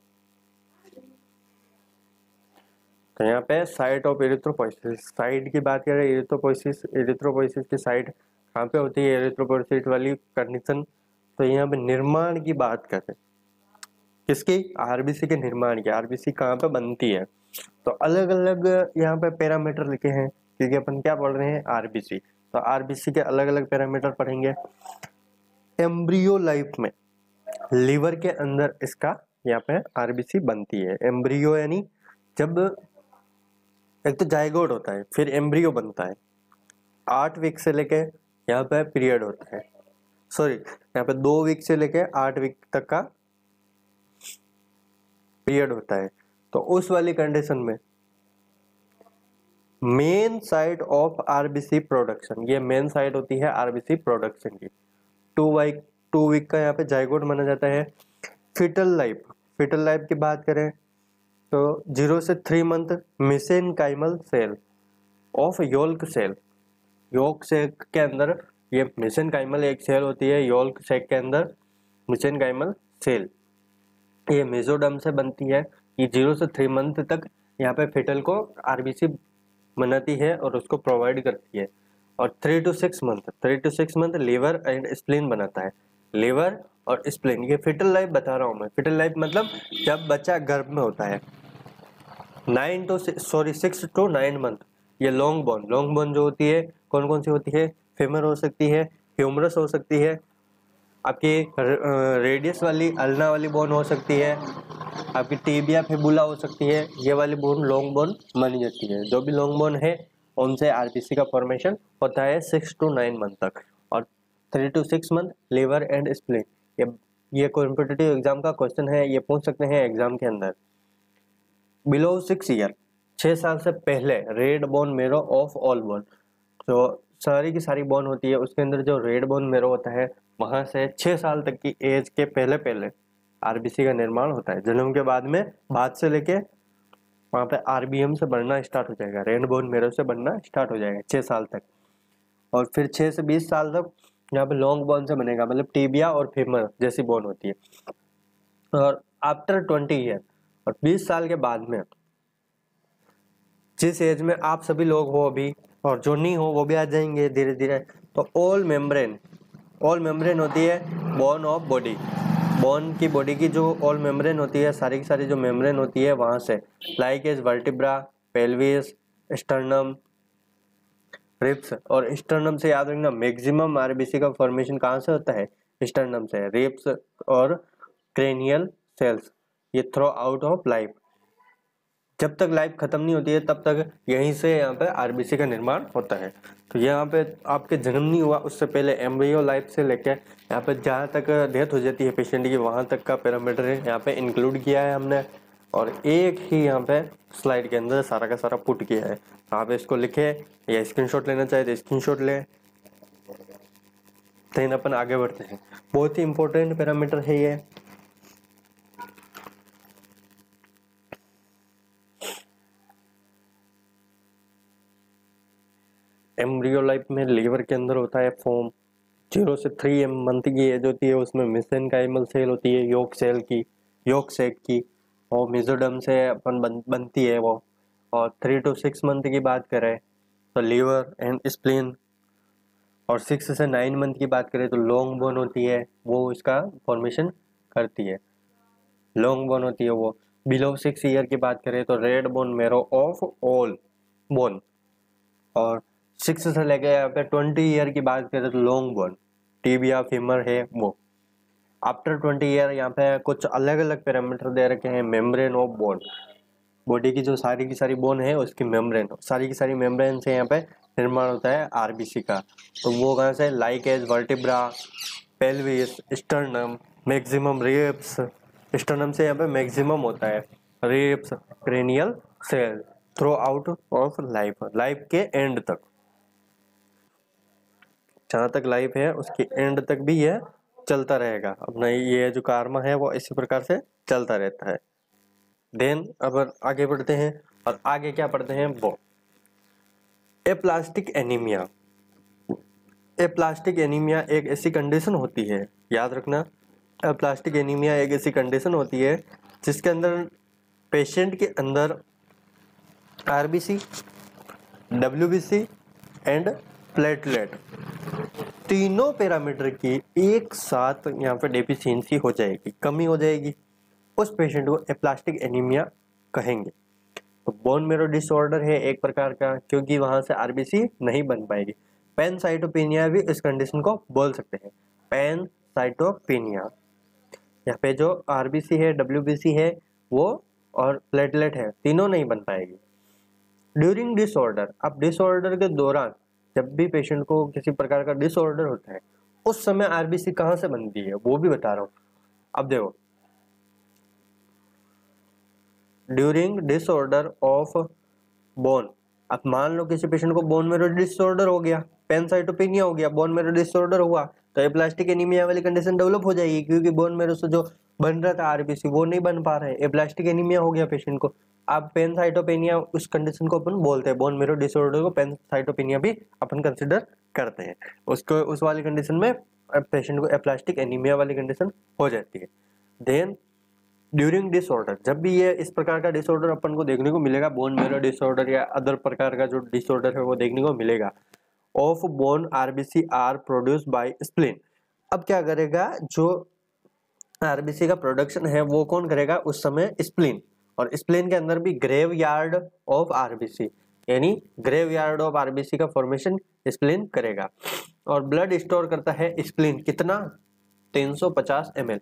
तो यहाँ पे साइट ऑफ एरिथ्रोपोइसिस, साइट की बात करें एरिथ्रोपोइसिस की साइट कहाँ पे होती है एरिथ्रोपोइसिस वाली कंडीशन। तो यहाँ पे निर्माण की बात करें, किसकी, आरबीसी के निर्माण की, आरबीसी कहाँ पे बनती है। तो अलग अलग यहाँ पे पैरामीटर लिखे हैं क्योंकि अपन क्या पढ़ रहे हैं, आरबीसी। तो आरबीसी के अलग अलग पैरामीटर पढ़ेंगे। एम्ब्रियो लाइफ में लीवर के अंदर इसका यहाँ पे आरबीसी बनती है। एम्ब्रियो यानी जब एक तो जाइगोट होता है फिर एम्ब्रियो बनता है, 8 वीक से लेके यहाँ पे पीरियड होता है, सॉरी यहाँ पे 2 वीक से लेके 8 वीक तक का पीरियड होता है। तो उस वाली कंडीशन में main site of RBC production, ये मेन साइट होती है आरबीसी प्रोडक्शन की। 2 वीक का यहाँ पे जाइगोट माना जाता है। फिटल लाइफ की बात करें तो 0 से 3 month mesenchymal cell of yolk cell, yolk cell के अंदर ये मेसेनकाइमल एक सेल होती है, योल्क सेल के अंदर मेसेनकाइमल सेल ये मेसोडर्म से बनती है। ये 0 से 3 मंथ तक यहाँ पे फिटल को आरबीसी बनाती है और उसको प्रोवाइड करती है। और 3 to 6 month liver and spleen बनाता है, लीवर और स्प्लीन। ये फिटल लाइफ बता रहा हूँ मैं, फिटल लाइफ मतलब जब बच्चा गर्भ में होता है। 6 to 9 मंथ ये लॉन्ग बोन जो होती है कौन कौन सी होती है, फेमर हो सकती है, ह्यूमरस हो सकती है, आपकी रेडियस वाली अल्ना वाली बोन हो सकती है, आपकी टीबिया फिबुला हो सकती है। ये वाली बोन लॉन्ग बोन मानी जाती है। जो भी लॉन्ग बोन है उनसे आरबीसी का फॉर्मेशन होता है 6 to 9 मंथ तक। और 3 to 6 month liver and spleen, ये कॉम्पिटिटिव एग्जाम का क्वेश्चन है, ये पूछ सकते हैं एग्जाम के अंदर। बिलो 6 ईयर, 6 साल से पहले red bone marrow of all bone, जो सारी की सारी बोन होती है उसके अंदर जो रेड बोन मेरो होता है वहां से 6 साल तक की एज के पहले आरबीसी का निर्माण होता है। जन्म के बाद से लेके वहां पे आरबीएम से बढ़ना स्टार्ट हो जाएगा, रेड बोन मेरो से बढ़ना स्टार्ट हो जाएगा 6 साल तक। और फिर 6 से 20 साल तक यहाँ पे लॉन्ग बोन से बनेगा, मतलब टीबिया और फेमर जैसी बोन होती है। और आफ्टर 20 ईयर और 20 साल के बाद में जिस एज में आप सभी लोग हो अभी और जो नहीं हो वो भी आ जाएंगे धीरे धीरे। तो ऑल मेम्ब्रेन होती है बोन ऑफ बॉडी, बोन की बॉडी की जो ऑल मेम्ब्रेन होती है, सारी की सारी जो मेम्ब्रेन होती है वहां से like as vertebra, pelvis, sternum, ribs. और स्टर्नम से याद रखना मैक्सिमम आरबीसी का फॉर्मेशन कहाँ से होता है, स्टर्नम से। रिप्स और क्रेनियल सेल्स ये थ्रू आउट ऑफ लाइफ, जब तक लाइफ खत्म नहीं होती है तब तक यहीं से यहाँ पे आरबीसी का निर्माण होता है। तो यहाँ पे आपके जन्म नहीं हुआ उससे पहले एम्ब्रियो लाइफ से लेकर यहाँ पे जहाँ तक डेथ हो जाती है पेशेंट की वहाँ तक का पैरामीटर यहाँ पे इंक्लूड किया है हमने। और एक ही यहाँ पे स्लाइड के अंदर सारा का सारा पुट किया है। आप इसको लिखे या स्क्रीनशॉट लेना चाहे तो स्क्रीनशॉट ले। तो अपन आगे बढ़ते हैं, बहुत ही इंपॉर्टेंट पैरामीटर है ये। एम्ब्रियो लाइफ में लीवर के अंदर होता है फॉर्म। 0 से 3 मंथ की एज होती है, उसमें मेसेनकाइमल सेल होती है योक सेक की, और मेसोडर्म से अपन बनती है वो। और 3 to 6 मंथ की बात करें तो लीवर एंड स्प्लीन। और 6 से 9 मंथ की बात करें तो लॉन्ग बोन होती है, वो इसका फॉर्मेशन करती है, लॉन्ग बोन होती है वो। बिलो 6 ईयर की बात करें तो red bone marrow of all bone. और 6 से लेके यहाँ पे 20 ईयर की बात करें तो लॉन्ग बोन, टीबिया फीमर है वो। आफ्टर 20 ईयर यहाँ पे कुछ अलग अलग पैरामीटर दे रखे हैं। मेम्ब्रेन ऑफ बोन, बॉडी की जो सारी की सारी बोन है उसकी मेम्ब्रेन, सारी की सारी मेम्ब्रेन से यहाँ पे निर्माण होता है आरबीसी का। तो वो कहाँ से, like as vertebra, pelvis, sternum, maximum ribs. Sternum से यहाँ पे मैक्सिमम होता है, ribs, cranial cell throughout of life के एंड तक, जहाँ तक लाइफ है उसकी एंड तक भी यह चलता रहेगा। अपना ये जो कार्मा है वो इसी प्रकार से चलता रहता है। देन अब आगे बढ़ते हैं और आगे क्या पढ़ते हैं वो एप्लास्टिक एनीमिया। एप्लास्टिक एनीमिया एक ऐसी कंडीशन होती है, याद रखना, एप्लास्टिक एनीमिया एक ऐसी कंडीशन होती है जिसके अंदर पेशेंट के अंदर आरबीसी, डब्ल्यूबीसी एंड प्लेटलेट तीनों पैरामीटर की एक साथ यहाँ पे डेफिशिएंसी हो जाएगी, कमी हो जाएगी, उस पेशेंट को एप्लास्टिक एनीमिया कहेंगे। तो बोन मेरो डिसऑर्डर है एक प्रकार का, क्योंकि वहां से आरबीसी नहीं बन पाएगी। पैनसाइटोपेनिया भी इस कंडीशन को बोल सकते हैं, पैनसाइटोपेनिया। यहाँ पे जो आरबीसी है, डब्ल्यूबीसी है वो और प्लेटलेट है, तीनों नहीं बन पाएगी। ड्यूरिंग डिसऑर्डर, अब डिसऑर्डर के दौरान जब भी पेशेंट को किसी प्रकार का डिसऑर्डर होता है उस समय आरबीसी कहाँ से बनती है वो भी बता रहा हूँ। अब देखो, ड्यूरिंग डिसऑर्डर ऑफ बोन, अब मान लो किसी पेशेंट को बोन मेरो डिसऑर्डर हो गया, पैनसाइटोपेनिया हो गया, बोन मेरो डिसऑर्डर हुआ, तो एप्लास्टिक एनीमिया वाली कंडीशन डेवलप हो जाएगी, क्योंकि बोन मेरो से जो बन रहा था आरबीसी वो नहीं बन पा रहा है, एप्लास्टिक एनीमिया हो गया पेशेंट को। अब पैनसाइटोपेनिया उस कंडीशन को अपन बोलते हैं, बोन मेरो डिसऑर्डर को पैनसाइटोपेनिया भी अपन कंसिडर करते हैं, उसको उस वाली कंडीशन में पेशेंट को एप्लास्टिक एनीमिया वाली कंडीशन हो जाती है। देन ड्यूरिंग डिसऑर्डर, जब भी ये इस प्रकार का डिसऑर्डर अपन को देखने को मिलेगा, बोन मेरो डिसऑर्डर या अदर प्रकार का जो डिसऑर्डर है वो देखने को मिलेगा, of bone RBC are produce by spleen. अब क्या करेगा, जो आरबीसी का प्रोडक्शन है वो कौन करेगा उस समय, स्प्लीन, और स्प्लीन के अंदर भी ग्रेव यार्ड ऑफ आरबीसी, यानी ग्रेव यार्ड ऑफ आरबीसी का फॉर्मेशन स्प्लीन करेगा। और ब्लड स्टोर करता है स्प्लीन कितना, 350 ml,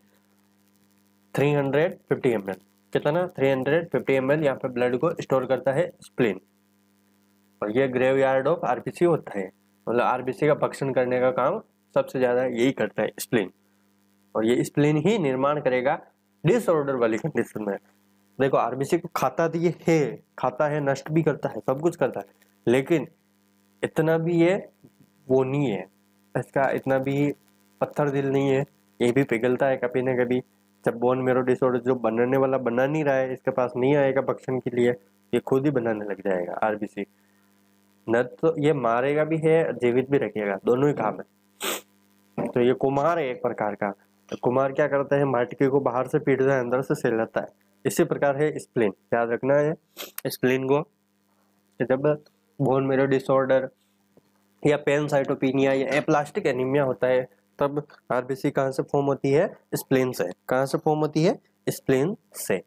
350 ml, कितना 350 ml यहाँ पे ब्लड को स्टोर करता है स्प्लीन, और ये ग्रेव यार्ड ऑफ आरबीसी होता है, मतलब आरबीसी का भक्षण करने का काम सबसे ज्यादा यही करता है स्प्लीन, और ये स्प्लीन ही निर्माण करेगा डिसऑर्डर वाली कंडीशन में। देखो आरबीसी को खाता तो ये है, खाता है, नष्ट भी करता है, सब कुछ करता है, लेकिन इतना भी ये वो नहीं है, इसका इतना भी पत्थर दिल नहीं है, ये भी पिघलता है कभी न कभी। जब बोन मेरो डिसऑर्डर जो बनाने वाला बना नहीं रहा है, इसके पास नहीं आएगा भक्षण के लिए, ये खुद ही बनाने लग जाएगा आरबीसी, न तो ये मारेगा भी है, जीवित भी रखेगा, दोनों ही काम है। तो ये कुमार है एक प्रकार का, तो कुमार क्या करता है, मटके को बाहर से पीटता है, अंदर से सिलाता है, इसी प्रकार है स्प्लीन, याद रखना है स्प्लीन को। जब बोन मेरो डिसऑर्डर या पैनसाइटोपेनिया या एप्लास्टिक एनीमिया होता है, तब आरबीसी कहाँ से फॉर्म होती है, स्प्लीन से। कहाँ से फॉर्म होती है, स्प्लीन से।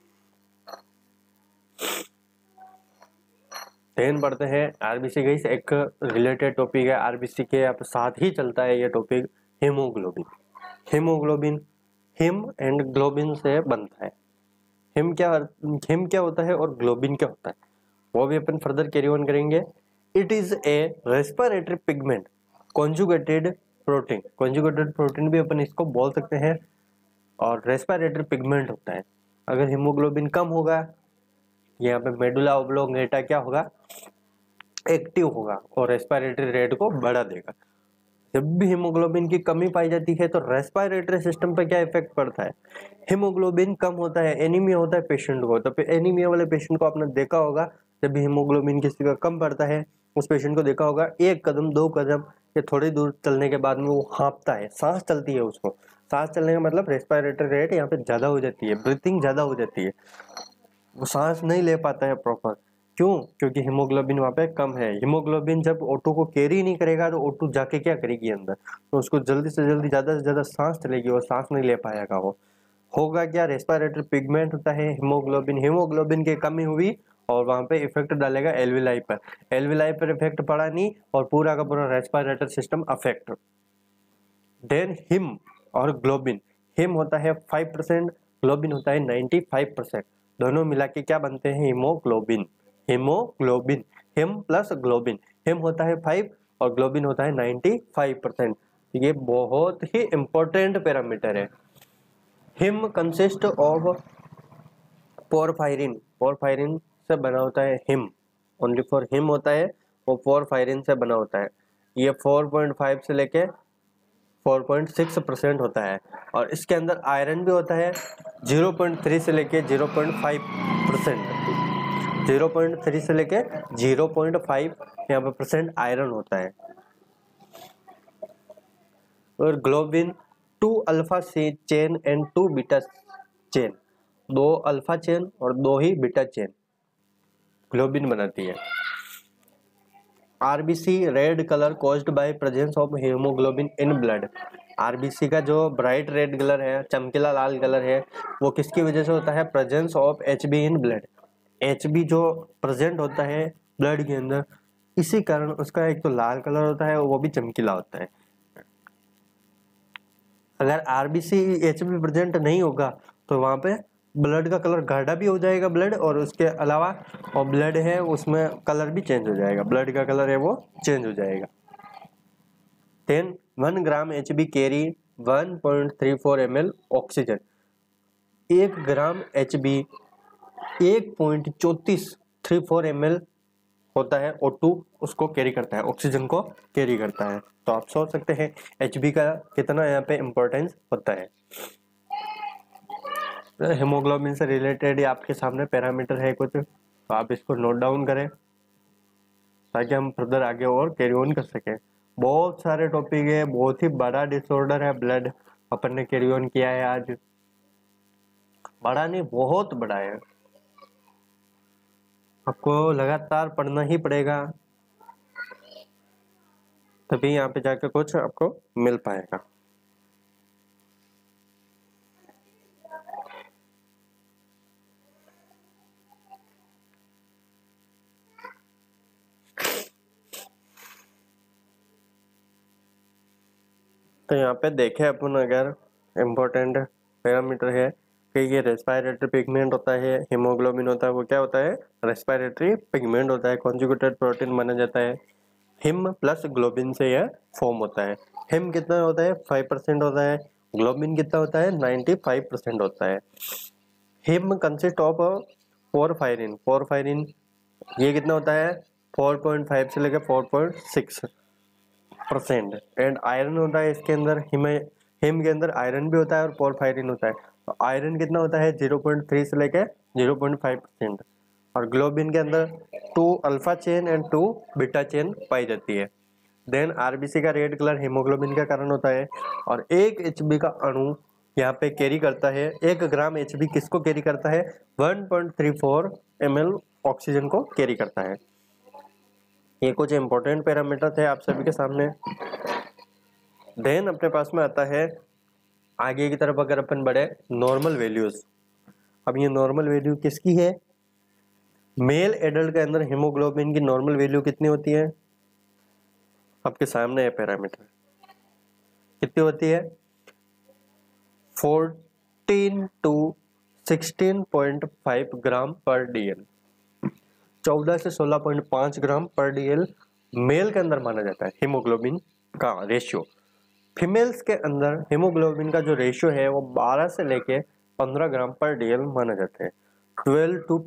देन बढ़ते हैं आरबीसी गई से एक रिलेटेड टॉपिक है, आरबीसी के साथ ही चलता है ये topic, haemoglobin. Haemoglobin haem and globin से बनता है। हिम क्या होता है और ग्लोबिन क्या होता है वो भी अपन फर्दर कैरी ऑन करेंगे। It is a respiratory pigment conjugated protein, conjugated protein भी अपन इसको बोल सकते हैं, और रेस्पिरेटरी पिगमेंट होता है। अगर हीमोग्लोबिन कम होगा, यहाँ पे मेडुला ऑब्लोंगेटा क्या होगा, एक्टिव होगा और रेस्पिरेटरी रेट को बढ़ा देगा। जब भी हीमोग्लोबिन की कमी पाई जाती है तो रेस्पिरेटरी सिस्टम पे क्या इफेक्ट पड़ता है, हीमोग्लोबिन कम होता है, एनीमिया होता है पेशेंट को। तो एनीमिया वाले पेशेंट को आपने देखा होगा, जब भी हीमोग्लोबिन किसी का कम पड़ता है उस पेशेंट को देखा होगा, एक कदम दो कदम या थोड़ी दूर चलने के बाद में वो हाँफता है, सांस चलती है उसको। सांस चलने का मतलब रेस्पिरेटरी रेट यहाँ पे ज्यादा हो जाती है, ब्रीथिंग ज्यादा हो जाती है, वो सांस नहीं ले पाता है प्रॉपर। क्यों? क्योंकि हीमोग्लोबिन वहाँ पे कम है। हीमोग्लोबिन जब O2 को कैरी नहीं करेगा तो O2 जाके क्या करेगी अंदर, तो उसको जल्दी से जल्दी ज्यादा से ज्यादा सांस चलेगी और सांस नहीं ले पाएगा। वो होगा क्या, रेस्पिरेटरी पिगमेंट होता है हीमोग्लोबिन, हीमोग्लोबिन की कमी हुई और वहाँ पे इफेक्ट डालेगा एल्विलाई पर, एल्विलाई पर इफेक्ट पड़ा नहीं और पूरा का पूरा respiratory system affect. Then haem और ग्लोबिन, हिम होता है 5%, ग्लोबिन होता है 95%, दोनों मिला के क्या बनते हैं, haemoglobin. Haemoglobin, haem plus globin, haem होता है 5 और ग्लोबिन होता है 95%। ये बहुत ही इंपॉर्टेंट पैरामीटर है। Haem consist of porphyrin, porphyrin से बना होता है हिम, ओनली फॉर हिम होता है, वो पोरफायरिन से बना होता है। ये 4.5 से लेके 4.6% होता है, और इसके अंदर आयरन भी होता है 0.3 से लेके 0.5%, 0.3 से लेके 0.5 यहाँ पे % आयरन होता है। और globin 2 alpha chain and 2 beta chain, 2 alpha chain और 2 ही बीटा चेन ग्लोबिन बनाती है। RBC red colour caused by presence of haemoglobin in blood. RBC का जो ब्राइट रेड कलर है, चमकीला लाल कलर है, वो किसकी वजह से होता है? Presence of Hb in blood. Hb जो प्रेजेंट होता है ब्लड के अंदर, इसी कारण उसका एक तो लाल कलर होता है, वो भी चमकीला होता है। अगर आरबीसी एचबी प्रेजेंट नहीं होगा तो वहां पे ब्लड का कलर गाढ़ा भी हो जाएगा ब्लड, और उसके अलावा और ब्लड है उसमें कलर भी चेंज हो जाएगा, ब्लड का कलर है वो चेंज हो जाएगा। 1 gram Hb carry 1.34 ml oxygen. 1 gram Hb 1.34 ml होता है O2, उसको कैरी करता है, ऑक्सीजन को कैरी करता है। तो आप सोच सकते हैं एचबी का कितना यहाँ पे इम्पोर्टेंस होता है। हेमोग्लोबिन से रिलेटेड आपके सामने पैरामीटर है कुछ, तो आप इसको नोट डाउन करें ताकि हम फर्दर आगे और कैरी ऑन कर सकें। बहुत सारे टॉपिक है, बहुत ही बड़ा डिसऑर्डर है ब्लड, अपन ने कैरी ऑन किया है आज। बड़ा नहीं, बहुत बड़ा है, आपको लगातार पढ़ना ही पड़ेगा, तभी यहाँ पे जाकर कुछ आपको मिल पाएगा। तो यहाँ पे देखें अपन, अगर इम्पोर्टेंट पैरामीटर है कि ये रेस्पिरेटरी पिगमेंट होता है, हीमोग्लोबिन होता है, वो क्या होता है? रेस्पिरेटरी पिगमेंट होता है, कॉन्जुगेटेड प्रोटीन माना जाता है। हिम प्लस ग्लोबिन से यह फॉर्म होता है। हिम कितना होता है? 5% होता है। ग्लोबिन कितना होता है? 95% होता है। Haem consist of porphyrin. Porphyrin ये कितना होता है? 4.5 से लेकर 4.6%। एंड आयरन होता है इसके अंदर, हिम के अंदर आयरन भी होता है और पोरफायरिन होता है। तो आयरन कितना होता है? 0.3 से लेकर 0.5%। और ग्लोबिन के अंदर 2 alpha chain and 2 beta chain पाई जाती है। देन आरबीसी का रेड कलर हीमोग्लोबिन का कारण होता है, और 1 एचबी का अणु यहाँ पे कैरी करता है। 1 ग्राम एचबी किसको कैरी करता है? 1.34 ml ऑक्सीजन को कैरी करता है। ये कुछ इंपॉर्टेंट पैरामीटर थे आप सभी के सामने। देन अपने पास में आता है आगे की तरफ, अगर अपन बढ़े, नॉर्मल वैल्यूज। अब ये नॉर्मल वैल्यू किसकी है? मेल एडल्ट के अंदर हीमोग्लोबिन की नॉर्मल वैल्यू कितनी होती है? आपके सामने है पैरामीटर, कितनी होती है? 14 to 16.5 ग्राम पर डीएल। 14 से 16.5 ग्राम पर डीएल मेल के अंदर माना जाता है हीमोग्लोबिन का रेशियो। फीमेल्स के अंदर हीमोग्लोबिन का जो रेशियो है वो 12 से लेके 15 ग्राम पर डीएल माना जाता है। 12 to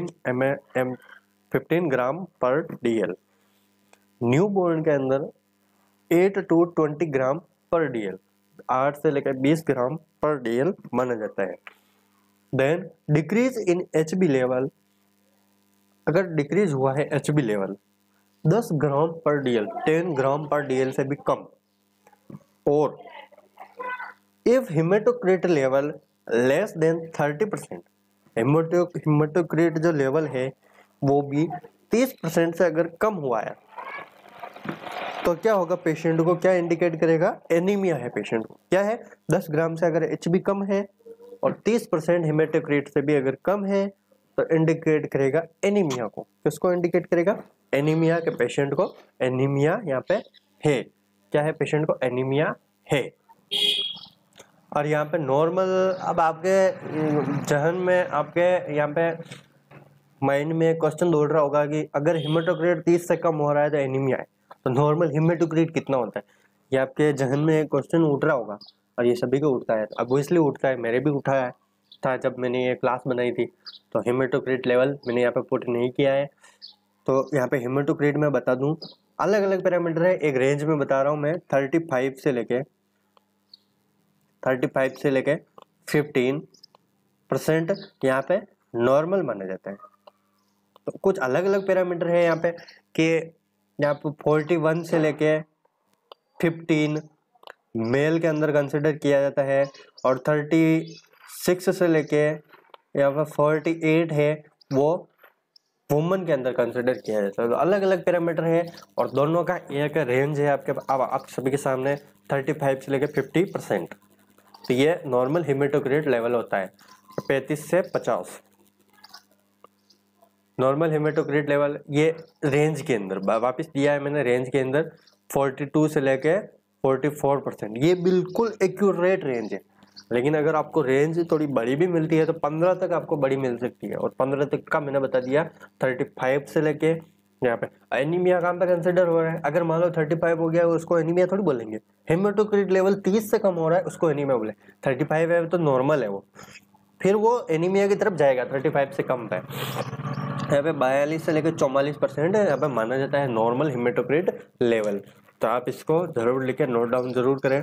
15 ग्राम पर डीएल। न्यू बोर्न के अंदर 8 to 20 ग्राम पर डीएल, 8 से लेकर 20 ग्राम पर डीएल माना जाता है। Then decrease in Hb level, अगर डिक्रीज हुआ है एचबी लेवल 10 ग्राम पर डीएल, 10 ग्राम पर डीएल से भी कम, और if haematocrit level less than 30%, haematocrit जो लेवल है वो भी 30% से अगर कम हुआ है तो क्या होगा? पेशेंट को क्या इंडिकेट करेगा? एनीमिया है पेशेंट को। क्या है? 10 ग्राम से अगर एचबी कम है और 30% हेमेटोक्रिट से भी अगर कम है तो इंडिकेट करेगा एनीमिया को। किसको इंडिकेट करेगा? एनीमिया के पेशेंट को एनीमिया यहाँ पे है। क्या है? पेशेंट को एनीमिया है। और यहाँ पे नॉर्मल, अब आपके जहन में, आपके यहाँ पे माइंड में क्वेश्चन दौड़ रहा होगा कि अगर हेमेटोक्रिट 30 से कम हो रहा है तो एनीमिया है, तो नॉर्मल हेमेटोक्रिट कितना होता है? ये आपके जहन में क्वेश्चन उठ रहा होगा, और ये सभी को उठता है। अब वो इसलिए उठता है, मेरे भी उठाया था जब मैंने ये क्लास बनाई थी, तो हेमेटोक्रिट लेवल मैंने यहाँ पे पुट नहीं किया है। तो यहाँ पे हेमेटोक्रिट में बता दूं, अलग अलग पैरामीटर है, एक रेंज में बता रहा हूँ मैं। 35 से लेके 15% यहाँ पे नॉर्मल माना जाता है। तो कुछ अलग अलग पैरामीटर है यहाँ पे कि यहाँ पे 41 से लेके 15, मेल के अंदर कंसिडर किया जाता है, और 36 से लेके या फिर 48 है वो वुमन के अंदर कंसिडर किया जाता है। तो अलग अलग पैरामीटर है और दोनों का एक रेंज है आपके, अब आप सभी के सामने 35 से लेके 50%। तो ये नॉर्मल हेमेटोक्रिट लेवल होता है 35 से 50। नॉर्मल हेमेटोक्रिट लेवल ये रेंज के अंदर वापस दिया है मैंने, रेंज के अंदर 42 से लेके 44%, ये बिल्कुल एक्यूरेट रेंज है। लेकिन अगर आपको रेंज थोड़ी बड़ी भी मिलती है तो 15 तक आपको बड़ी मिल सकती है, और 15 तक का मैंने बता दिया 35 से लेके यहाँ पे। एनीमिया कहाँ पे कंसिडर हो रहा है, अगर मान लो 35 हो गया उसको एनीमिया थोड़ी बोलेंगे। हेमेटोक्रिट लेवल 30 से कम हो रहा है उसको एनीमिया बोले, 35 है तो नॉर्मल है वो, फिर वो एनीमिया की तरफ जाएगा 35 से कम पे। यहाँ पे 42 से लेकर 44% यहाँ पे माना जाता है नॉर्मल हेमेटोक्रिट लेवल। तो आप इसको जरूर लिखे, नोट डाउन जरूर करें।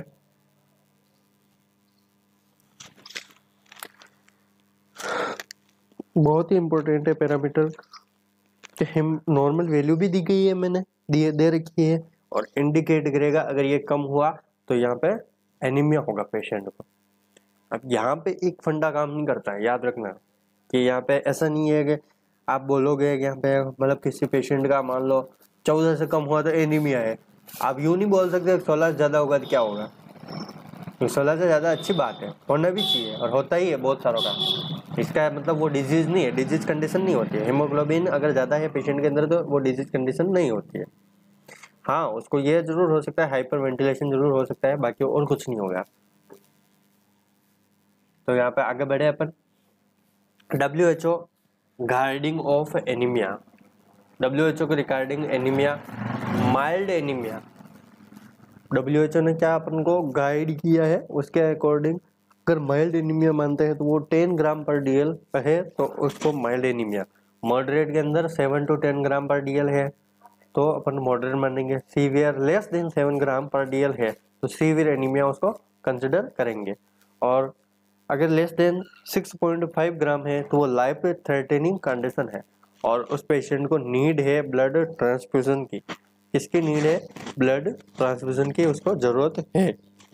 बहुत ही इंपॉर्टेंट है पैरामीटर कि हम नॉर्मल वैल्यू भी दी गई है, मैंने दे रखी है, और इंडिकेट करेगा अगर ये कम हुआ तो यहाँ पे एनीमिया होगा पेशेंट को। अब यहाँ पे एक फंडा काम नहीं करता है, याद रखना कि यहाँ पे ऐसा नहीं है कि आप बोलोगे कि यहाँ पे मतलब किसी पेशेंट का मान लो 14 से कम हुआ तो एनीमिया है, आप यूं नहीं बोल सकते 16 से ज्यादा होगा तो क्या होगा। तो 16 से ज्यादा अच्छी बात है, होना भी चाहिए और होता ही है बहुत सारों का। इसका मतलब वो डिजीज नहीं है, डिजीज कंडीशन नहीं होती है। हेमोग्लोबिन अगर ज्यादा है पेशेंट के अंदर तो वो डिजीज कंडीशन नहीं होती है। हाँ उसको ये जरूर हो सकता है, हाइपर वेंटिलेशन जरूर हो सकता है, बाकी और कुछ नहीं होगा। तो यहाँ पे आगे बढ़े अपन। WHO guarding of anaemia, WHO को regarding anaemia, mild anaemia, WHO ने क्या अपन को गाइड किया है उसके अकॉर्डिंग, अगर माइल्ड एनीमिया मानते हैं तो वो 10 ग्राम पर DL है तो उसको माइल्ड एनीमिया। मॉडरेट के अंदर 7 to 10 ग्राम पर DL है तो अपन मॉडरेट मानेंगे। सीवियर लेस देन 7 ग्राम पर DL है तो सीवियर एनीमिया उसको कंसिडर करेंगे। और अगर लेस देन 6.5 ग्राम है तो वो लाइफ थ्रेटनिंग कंडीशन है और उस पेशेंट को नीड है ब्लड ट्रांसफ्यूजन की। किसकी नीड है? ब्लड ट्रांसफ्यूजन की उसको जरूरत है।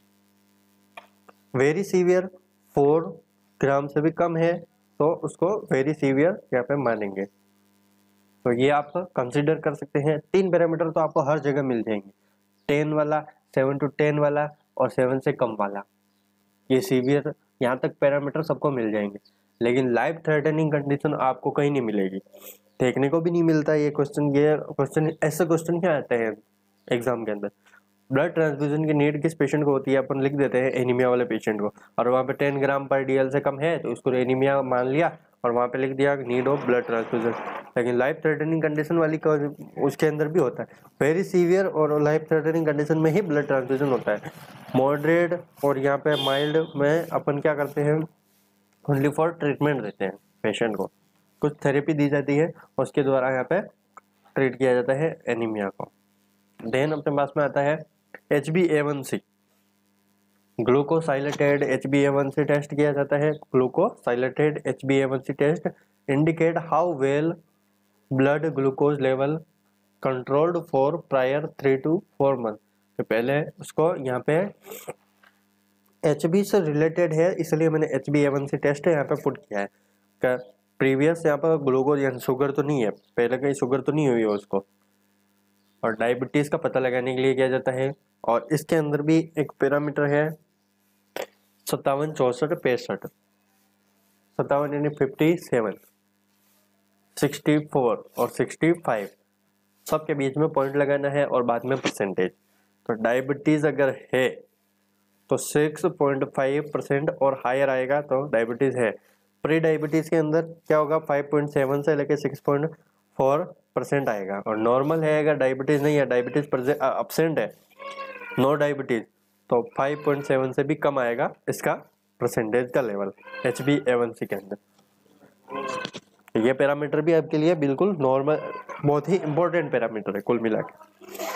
वेरी सीवियर 4 ग्राम से भी कम है तो उसको वेरी सीवियर यहाँ पे मानेंगे। तो ये आप कंसिडर कर सकते हैं। 3 पैरामीटर तो आपको हर जगह मिल जाएंगे, 10 वाला, 7 to 10 वाला और 7 से कम वाला। ये सीवियर यहाँ तक पैरामीटर सबको मिल जाएंगे, लेकिन लाइफ थ्रेटनिंग कंडीशन आपको कहीं नहीं मिलेगी, देखने को भी नहीं मिलता। ये क्वेश्चन ऐसे क्वेश्चन क्या आते हैं एग्जाम के अंदर। ब्लड ट्रांसफ्यूजन की नीड किस पेशेंट को होती है, अपन लिख देते हैं एनीमिया वाले पेशेंट को, और वहाँ पे 10 ग्राम पर DL से कम है तो उसको एनीमिया मान लिया और वहाँ पे लिख दिया नीड ऑफ ब्लड ट्रांसफ्यूजन। लेकिन लाइफ थ्रेटनिंग कंडीशन वाली उसके अंदर भी होता है वेरी सीवियर, और लाइफ थ्रेटनिंग कंडीशन में ही ब्लड ट्रांसफ्यूजन होता है। मॉडरेट और यहाँ पे माइल्ड में अपन क्या करते हैं, ओनली फॉर ट्रीटमेंट देते हैं पेशेंट को, कुछ थेरेपी दी जाती है उसके द्वारा यहाँ पे ट्रीट किया जाता है एनीमिया को। देन अपने पास में आता है HbA1c, ग्लूकोसाइलेटेड HbA1c टेस्ट किया जाता है। Glucosylated HbA1c test indicate how well blood glucose level controlled for prior 3 to 4 month. तो पहले उसको यहाँ पे HB से रिलेटेड है इसलिए मैंने HbA1c टेस्ट यहाँ पे पुट किया है। प्रीवियस यहाँ पर ग्लूकोज यानी शुगर तो नहीं है, पहले कहीं शुगर तो नहीं हुई है उसको। और डायबिटीज का पता लगाने के लिए किया जाता है। और इसके अंदर भी एक पैरामीटर है 57, 64, 65। 57 यानी 57, 64 और 65 सबके बीच में पॉइंट लगाना है और बाद में परसेंटेज। तो डायबिटीज अगर है तो 6.5% और हायर आएगा तो डायबिटीज है। प्री डायबिटीज के अंदर क्या होगा, 5.7 से लेकर 6.4% आएगा। और नॉर्मल है अगर डायबिटीज नहीं है, डायबिटीज अब्सेंट है, नो डायबिटीज, तो 5.7 से भी कम आएगा इसका परसेंटेज का लेवल HbA1c के अंदर। ये पैरामीटर भी आपके लिए बिल्कुल नॉर्मल, बहुत ही इंपॉर्टेंट पैरामीटर है कुल मिला के।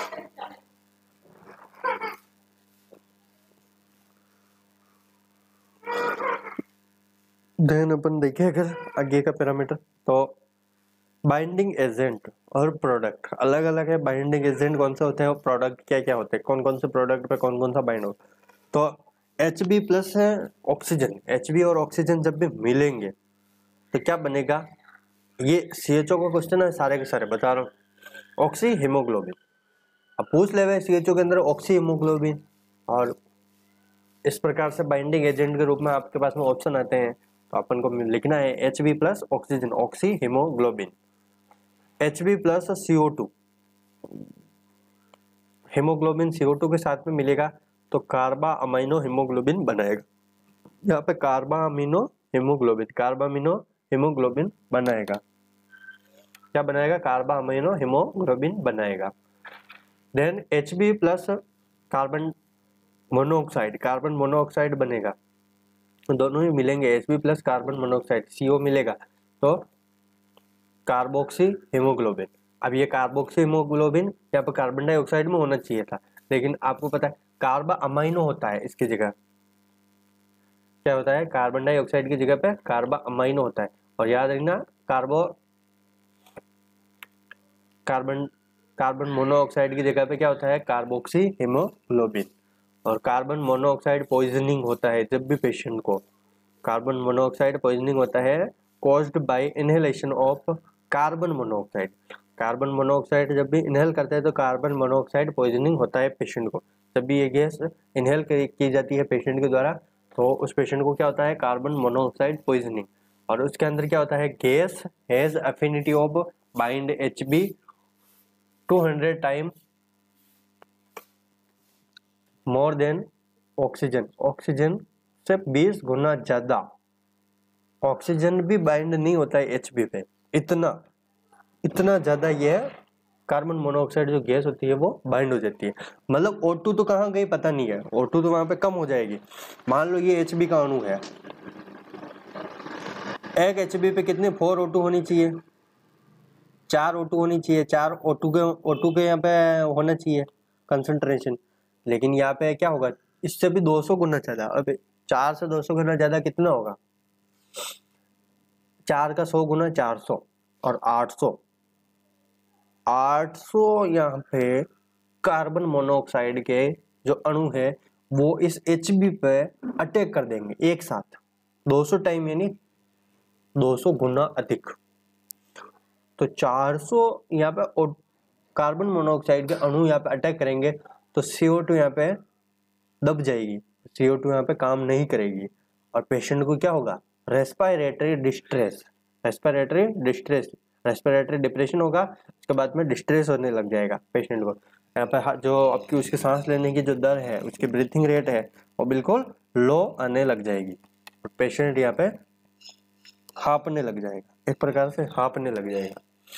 देन अपन देखें अगर आगे का पैरामीटर, तो बाइंडिंग एजेंट और प्रोडक्ट अलग अलग है। बाइंडिंग एजेंट कौन सा होता है और प्रोडक्ट क्या क्या होते हैं, कौन कौन से प्रोडक्ट पे कौन कौन सा बाइंड होता है। तो Hb प्लस है ऑक्सीजन, Hb और ऑक्सीजन जब भी मिलेंगे तो क्या बनेगा, ये CHO का क्वेश्चन है सारे के सारे बता रहा हूँ, ऑक्सी हीमोग्लोबिन। अब पूछ ले CHO के अंदर ऑक्सी हीमोग्लोबिन, और इस प्रकार से बाइंडिंग एजेंट के रूप में आपके पास में ऑप्शन आते हैं, तो अपन को लिखना है Hb plus oxygen oxyhaemoglobin, Hb plus CO2 haemoglobin CO2 के साथ में मिलेगा तो कार्बा अमीनो हीमोग्लोबिन बनाएगा। यहाँ पे कार्बा अमीनो हीमोग्लोबिन बनाएगा। क्या बनाएगा, कार्बा अमीनो हीमोग्लोबिन बनाएगा। देन Hb प्लस कार्बन मोनोऑक्साइड बनेगा, दोनों ही मिलेंगे, Hb plus carbon monoxide CO मिलेगा तो कार्बोक्सी हीमोग्लोबिन। अब ये कार्बोक्सी हीमोग्लोबिन यहाँ पर कार्बन डाइऑक्साइड में होना चाहिए था, लेकिन आपको पता है कार्बा अमाइनो होता है, इसकी जगह क्या होता है, कार्बन डाइऑक्साइड की जगह पे कार्बा अमाइनो होता है। और याद रखना कार्बन मोनोऑक्साइड की जगह पे क्या होता है, कार्बोक्सी हीमोग्लोबिन। और कार्बन मोनोऑक्साइड पॉइजनिंग होता है जब भी पेशेंट को, कार्बन मोनोऑक्साइड पॉइजनिंग होता है caused by inhalation of carbon monoxide. Carbon monoxide जब भी इनहेल करते हैं तो कार्बन मोनोऑक्साइड पॉइजनिंग होता है पेशेंट को। जब भी ये गैस इनहेल की जाती है पेशेंट के द्वारा तो उस पेशेंट को क्या होता है, कार्बन मोनोऑक्साइड पॉइजनिंग। और उसके अंदर क्या होता है, gas has affinity of bind Hb 200 time more than oxygen, oxygen से 20 गुना ज्यादा। ऑक्सीजन भी बाइंड नहीं होता है Hb पे, इतना ज्यादा ये कार्बन मोनोऑक्साइड जो गैस होती है वो बाइंड हो जाती है। मतलब O2 तो कहाँ गई पता नहीं है, O2 तो वहां पे कम हो जाएगी। मान लो ये Hb का अणु है, एक Hb पे कितने 4 O2 होनी चाहिए, 4 O2 होनी चाहिए, 4 O2 के यहाँ पे होना चाहिए कंसंट्रेशन। लेकिन यहाँ पे क्या होगा, इससे भी 200 गुना ज्यादा। अब 4 से 200 गुना ज्यादा कितना होगा, 4 का 100 गुना 400 और 800 यहाँ पे कार्बन मोनोऑक्साइड के जो अणु है वो इस Hb पे अटैक कर देंगे एक साथ 200 टाइम, यानी 200 गुना अधिक। तो 400 यहाँ पे कार्बन मोनोऑक्साइड के अणु यहाँ पे अटैक करेंगे तो CO2 यहाँ पे दब जाएगी, CO2 यहाँ पे काम नहीं करेगी और पेशेंट को क्या होगा, रेस्पिरेटरी डिप्रेशन होगा। उसके बाद में डिस्ट्रेस होने लग जाएगा पेशेंट को। यहाँ पे जो आपकी उसकी सांस लेने की जो दर है, उसकी ब्रीथिंग रेट है वो बिल्कुल लो आने लग जाएगी और पेशेंट यहाँ पे हाँपने लग जाएगा, एक प्रकार से हाँपने लग जाएगा।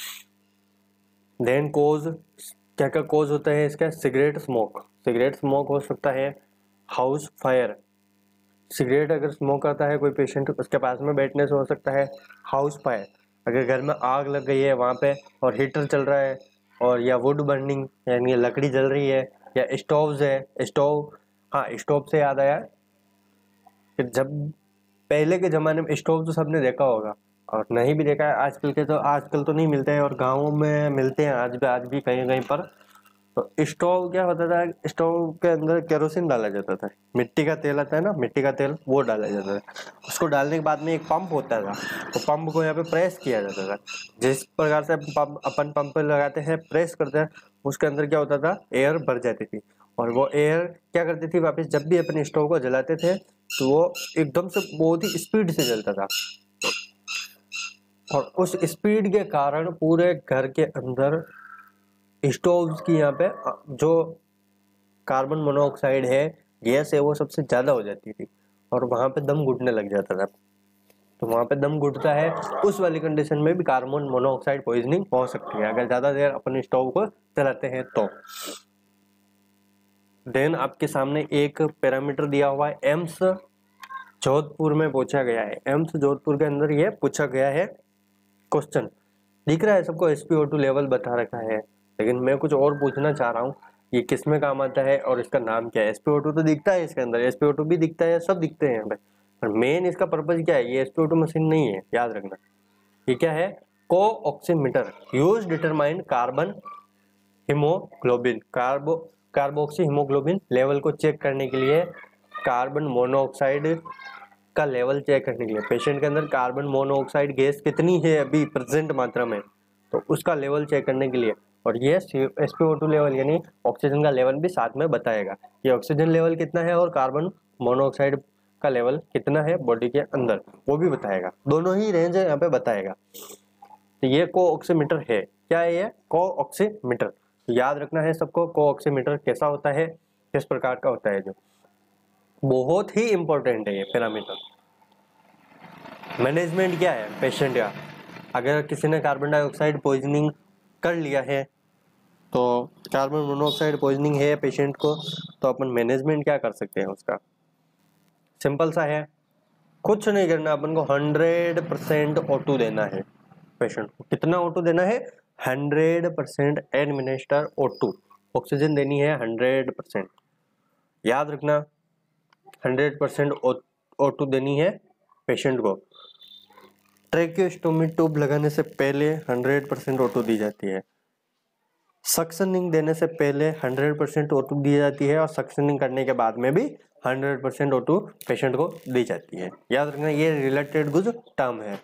देन कोज, क्या क्या कोज होता है इसका, सिगरेट स्मोक हो सकता है, हाउस फायर, सिगरेट अगर स्मोक करता है कोई पेशेंट उसके पास में बैठने से हो सकता है हाउस फायर। अगर घर में आग लग गई है वहाँ पे और हीटर चल रहा है और या वुड बर्निंग यानी लकड़ी जल रही है या स्टोव्स है, स्टोव से याद आया कि जब पहले के ज़माने में स्टोव तो सबने देखा होगा और नहीं भी देखा है आजकल तो नहीं मिलते हैं और गाँवों में मिलते हैं आज भी कहीं कहीं पर। तो स्टोव क्या होता था, स्टोव के अंदर केरोसिन डाला जाता था, मिट्टी का तेल आता है ना, मिट्टी का तेल वो डाला जाता था। उसको डालने के बाद में एक पंप होता था, तो पंप को यहाँ पे प्रेस किया जाता था। जिस प्रकार से अपन पंप पे लगाते हैं प्रेस करते हैं, उसके अंदर क्या होता था, एयर भर जाती थी और वो एयर क्या करती थी वापस जब भी अपने स्टोव को जलाते थे तो वो एकदम से बहुत ही स्पीड से जलता था और उस स्पीड के कारण पूरे घर के अंदर स्टोव्स की यहाँ पे जो कार्बन मोनोऑक्साइड है गैस है वो सबसे ज्यादा हो जाती थी और वहां पे दम घुटने लग जाता था। तो वहां पे दम घुटता है, उस वाली कंडीशन में भी कार्बन मोनोऑक्साइड पॉइजनिंग हो सकती है अगर ज्यादा देर अपने स्टोव को चलाते हैं तो। देन आपके सामने एक पैरामीटर दिया हुआ है, एम्स जोधपुर में पूछा गया है, एम्स जोधपुर के अंदर ये पूछा गया है क्वेश्चन। दिख रहा है सबको SpO2 लेवल बता रखा है, लेकिन मैं कुछ और पूछना चाह रहा हूँ ये किस में काम आता है और इसका नाम क्या है। SpO2 तो दिखता है इसके अंदर, SpO2 भी दिखता है, सब दिखते हैं भाई, पर मेन इसका पर्पज क्या है, ये SpO2 मशीन नहीं है, याद रखना। ये क्या है, को oximeter use determine carbon haemoglobin, carboxyhaemoglobin level को चेक करने के लिए कार्बन मोनोऑक्साइड का लेवल चेक करने के लिए, पेशेंट के अंदर कार्बन मोनोऑक्साइड गैस कितनी है अभी प्रेजेंट मात्रा में, तो उसका लेवल चेक करने के लिए। और ये SpO2 लेवल यानी ऑक्सीजन का लेवल भी साथ में बताएगा कि ऑक्सीजन लेवल कितना है और कार्बन मोनोऑक्साइड का लेवल कितना है बॉडी के अंदर, वो भी बताएगा। दोनों ही रेंज यहाँ पे बताएगा। तो ये कोऑक्सीमीटर है। क्या है ये? कोऑक्सीमीटर। याद रखना है सबको, कोऑक्सीमीटर कैसा होता है, किस प्रकार का होता है, जो बहुत ही इंपॉर्टेंट है ये पैरामीटर। मैनेजमेंट क्या है पेशेंट का, अगर किसी ने कार्बन डाइऑक्साइड पॉइजनिंग कर लिया है, तो कार्बन मोनोऑक्साइड पॉइजनिंग है पेशेंट को, तो अपन मैनेजमेंट क्या कर सकते हैं उसका? सिंपल सा है, कुछ नहीं करना, अपन को 100% O2 देना है पेशेंट को। कितना O2 देना है? 100% एडमिनिस्टर O2, ऑक्सीजन देनी है 100%। याद रखना 100% O2 देनी है पेशेंट को। ट्रेकियोस्टोमी ट्यूब लगाने से पहले 100% O2 दी जाती है। सक्शनिंग देने से पहले 100% O2 दी जाती है और सक्शनिंग करने के बाद में भी 100% O2 पेशेंट को दी जाती है। याद रखना ये रिलेटेड कुछ टर्म है।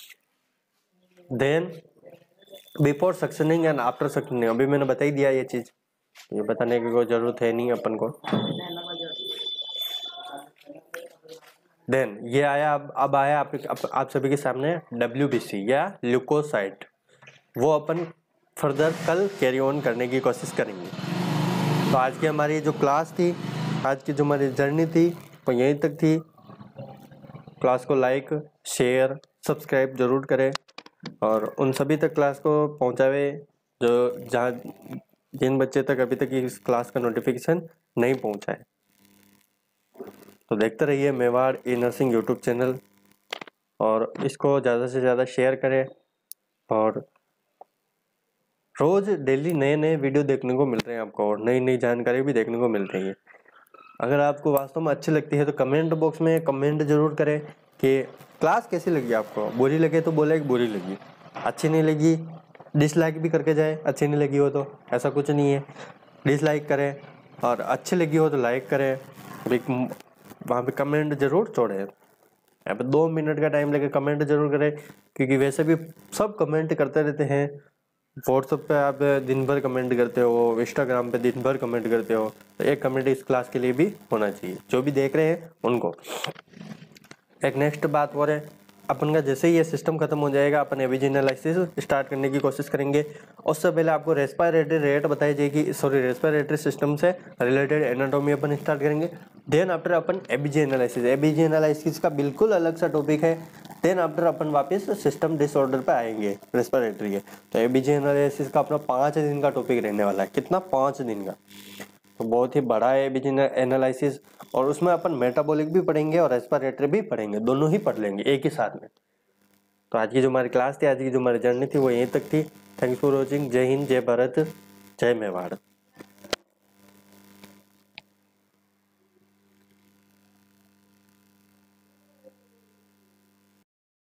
Then before suctioning and after suctioning, अभी मैंने बता ही दिया ये चीज, ये बताने की कोई जरूरत है नहीं अपन को। देन ये आया, अब आया आप सभी के सामने WBC या ल्यूकोसाइट, वो अपन फर्दर कल कैरी ऑन करने की कोशिश करेंगे। तो आज की हमारी जो क्लास थी, आज की जो हमारी जर्नी थी वो यहीं तक थी। क्लास को लाइक, शेयर, सब्सक्राइब जरूर करें और उन सभी तक क्लास को पहुंचावे जो जिन बच्चे तक अभी तक इस क्लास का नोटिफिकेशन नहीं पहुंचा है। तो देखते रहिए Mewar E nursing YouTube channel और इसको ज़्यादा से ज़्यादा शेयर करें। और रोज़ डेली नए नए वीडियो देखने को मिल रहे हैं आपको और नई नई जानकारी भी देखने को मिल रही है। अगर आपको वास्तव में अच्छी लगती है तो कमेंट बॉक्स में कमेंट जरूर करें कि क्लास कैसी लगी आपको। बुरी लगे तो बोले कि बुरी लगी, अच्छी नहीं लगी डिसलाइक भी करके जाए, अच्छी नहीं लगी हो तो, ऐसा कुछ नहीं है। डिसलाइक करें और अच्छी लगी हो तो लाइक करें, वहाँ पे कमेंट जरूर छोड़ें। यहाँ पे 2 मिनट का टाइम लेके कमेंट जरूर करें, क्योंकि वैसे भी सब कमेंट करते रहते हैं। व्हाट्सएप पे आप दिन भर कमेंट करते हो, इंस्टाग्राम पे दिन भर कमेंट करते हो, तो एक कमेंट इस क्लास के लिए भी होना चाहिए, जो भी देख रहे हैं उनको। एक नेक्स्ट बात और है, अपन का जैसे ही ये सिस्टम खत्म हो जाएगा अपन एबीजी एनालिसिस स्टार्ट करने की कोशिश करेंगे। उससे पहले आपको रेस्पिरेटरी रेट बताई जाएगी, रेस्पिरेटरी सिस्टम से रिलेटेड एनाटॉमी अपन स्टार्ट करेंगे। देन आफ्टर अपन एबीजी एनालिसिस का बिल्कुल अलग सा टॉपिक है। देन आफ्टर अपन वापस सिस्टम डिसऑर्डर पे आएंगे रेस्पिरेटरी के। तो एबीजी एनालिसिस का अपना 5 दिन का टॉपिक रहने वाला है। कितना? 5 दिन का, तो बहुत ही बड़ा है एबीजी एनालिसिस। और उसमें अपन मेटाबॉलिक भी पढ़ेंगे और रेस्पिरेटरी भी पढ़ेंगे, दोनों ही पढ़ लेंगे एक ही साथ में। तो आज की जो हमारी क्लास थी, आज की जो हमारी जर्नी थी वो यहीं तक थी। Thanks for watching. जय हिंद, जय भारत, जय मेवाड़।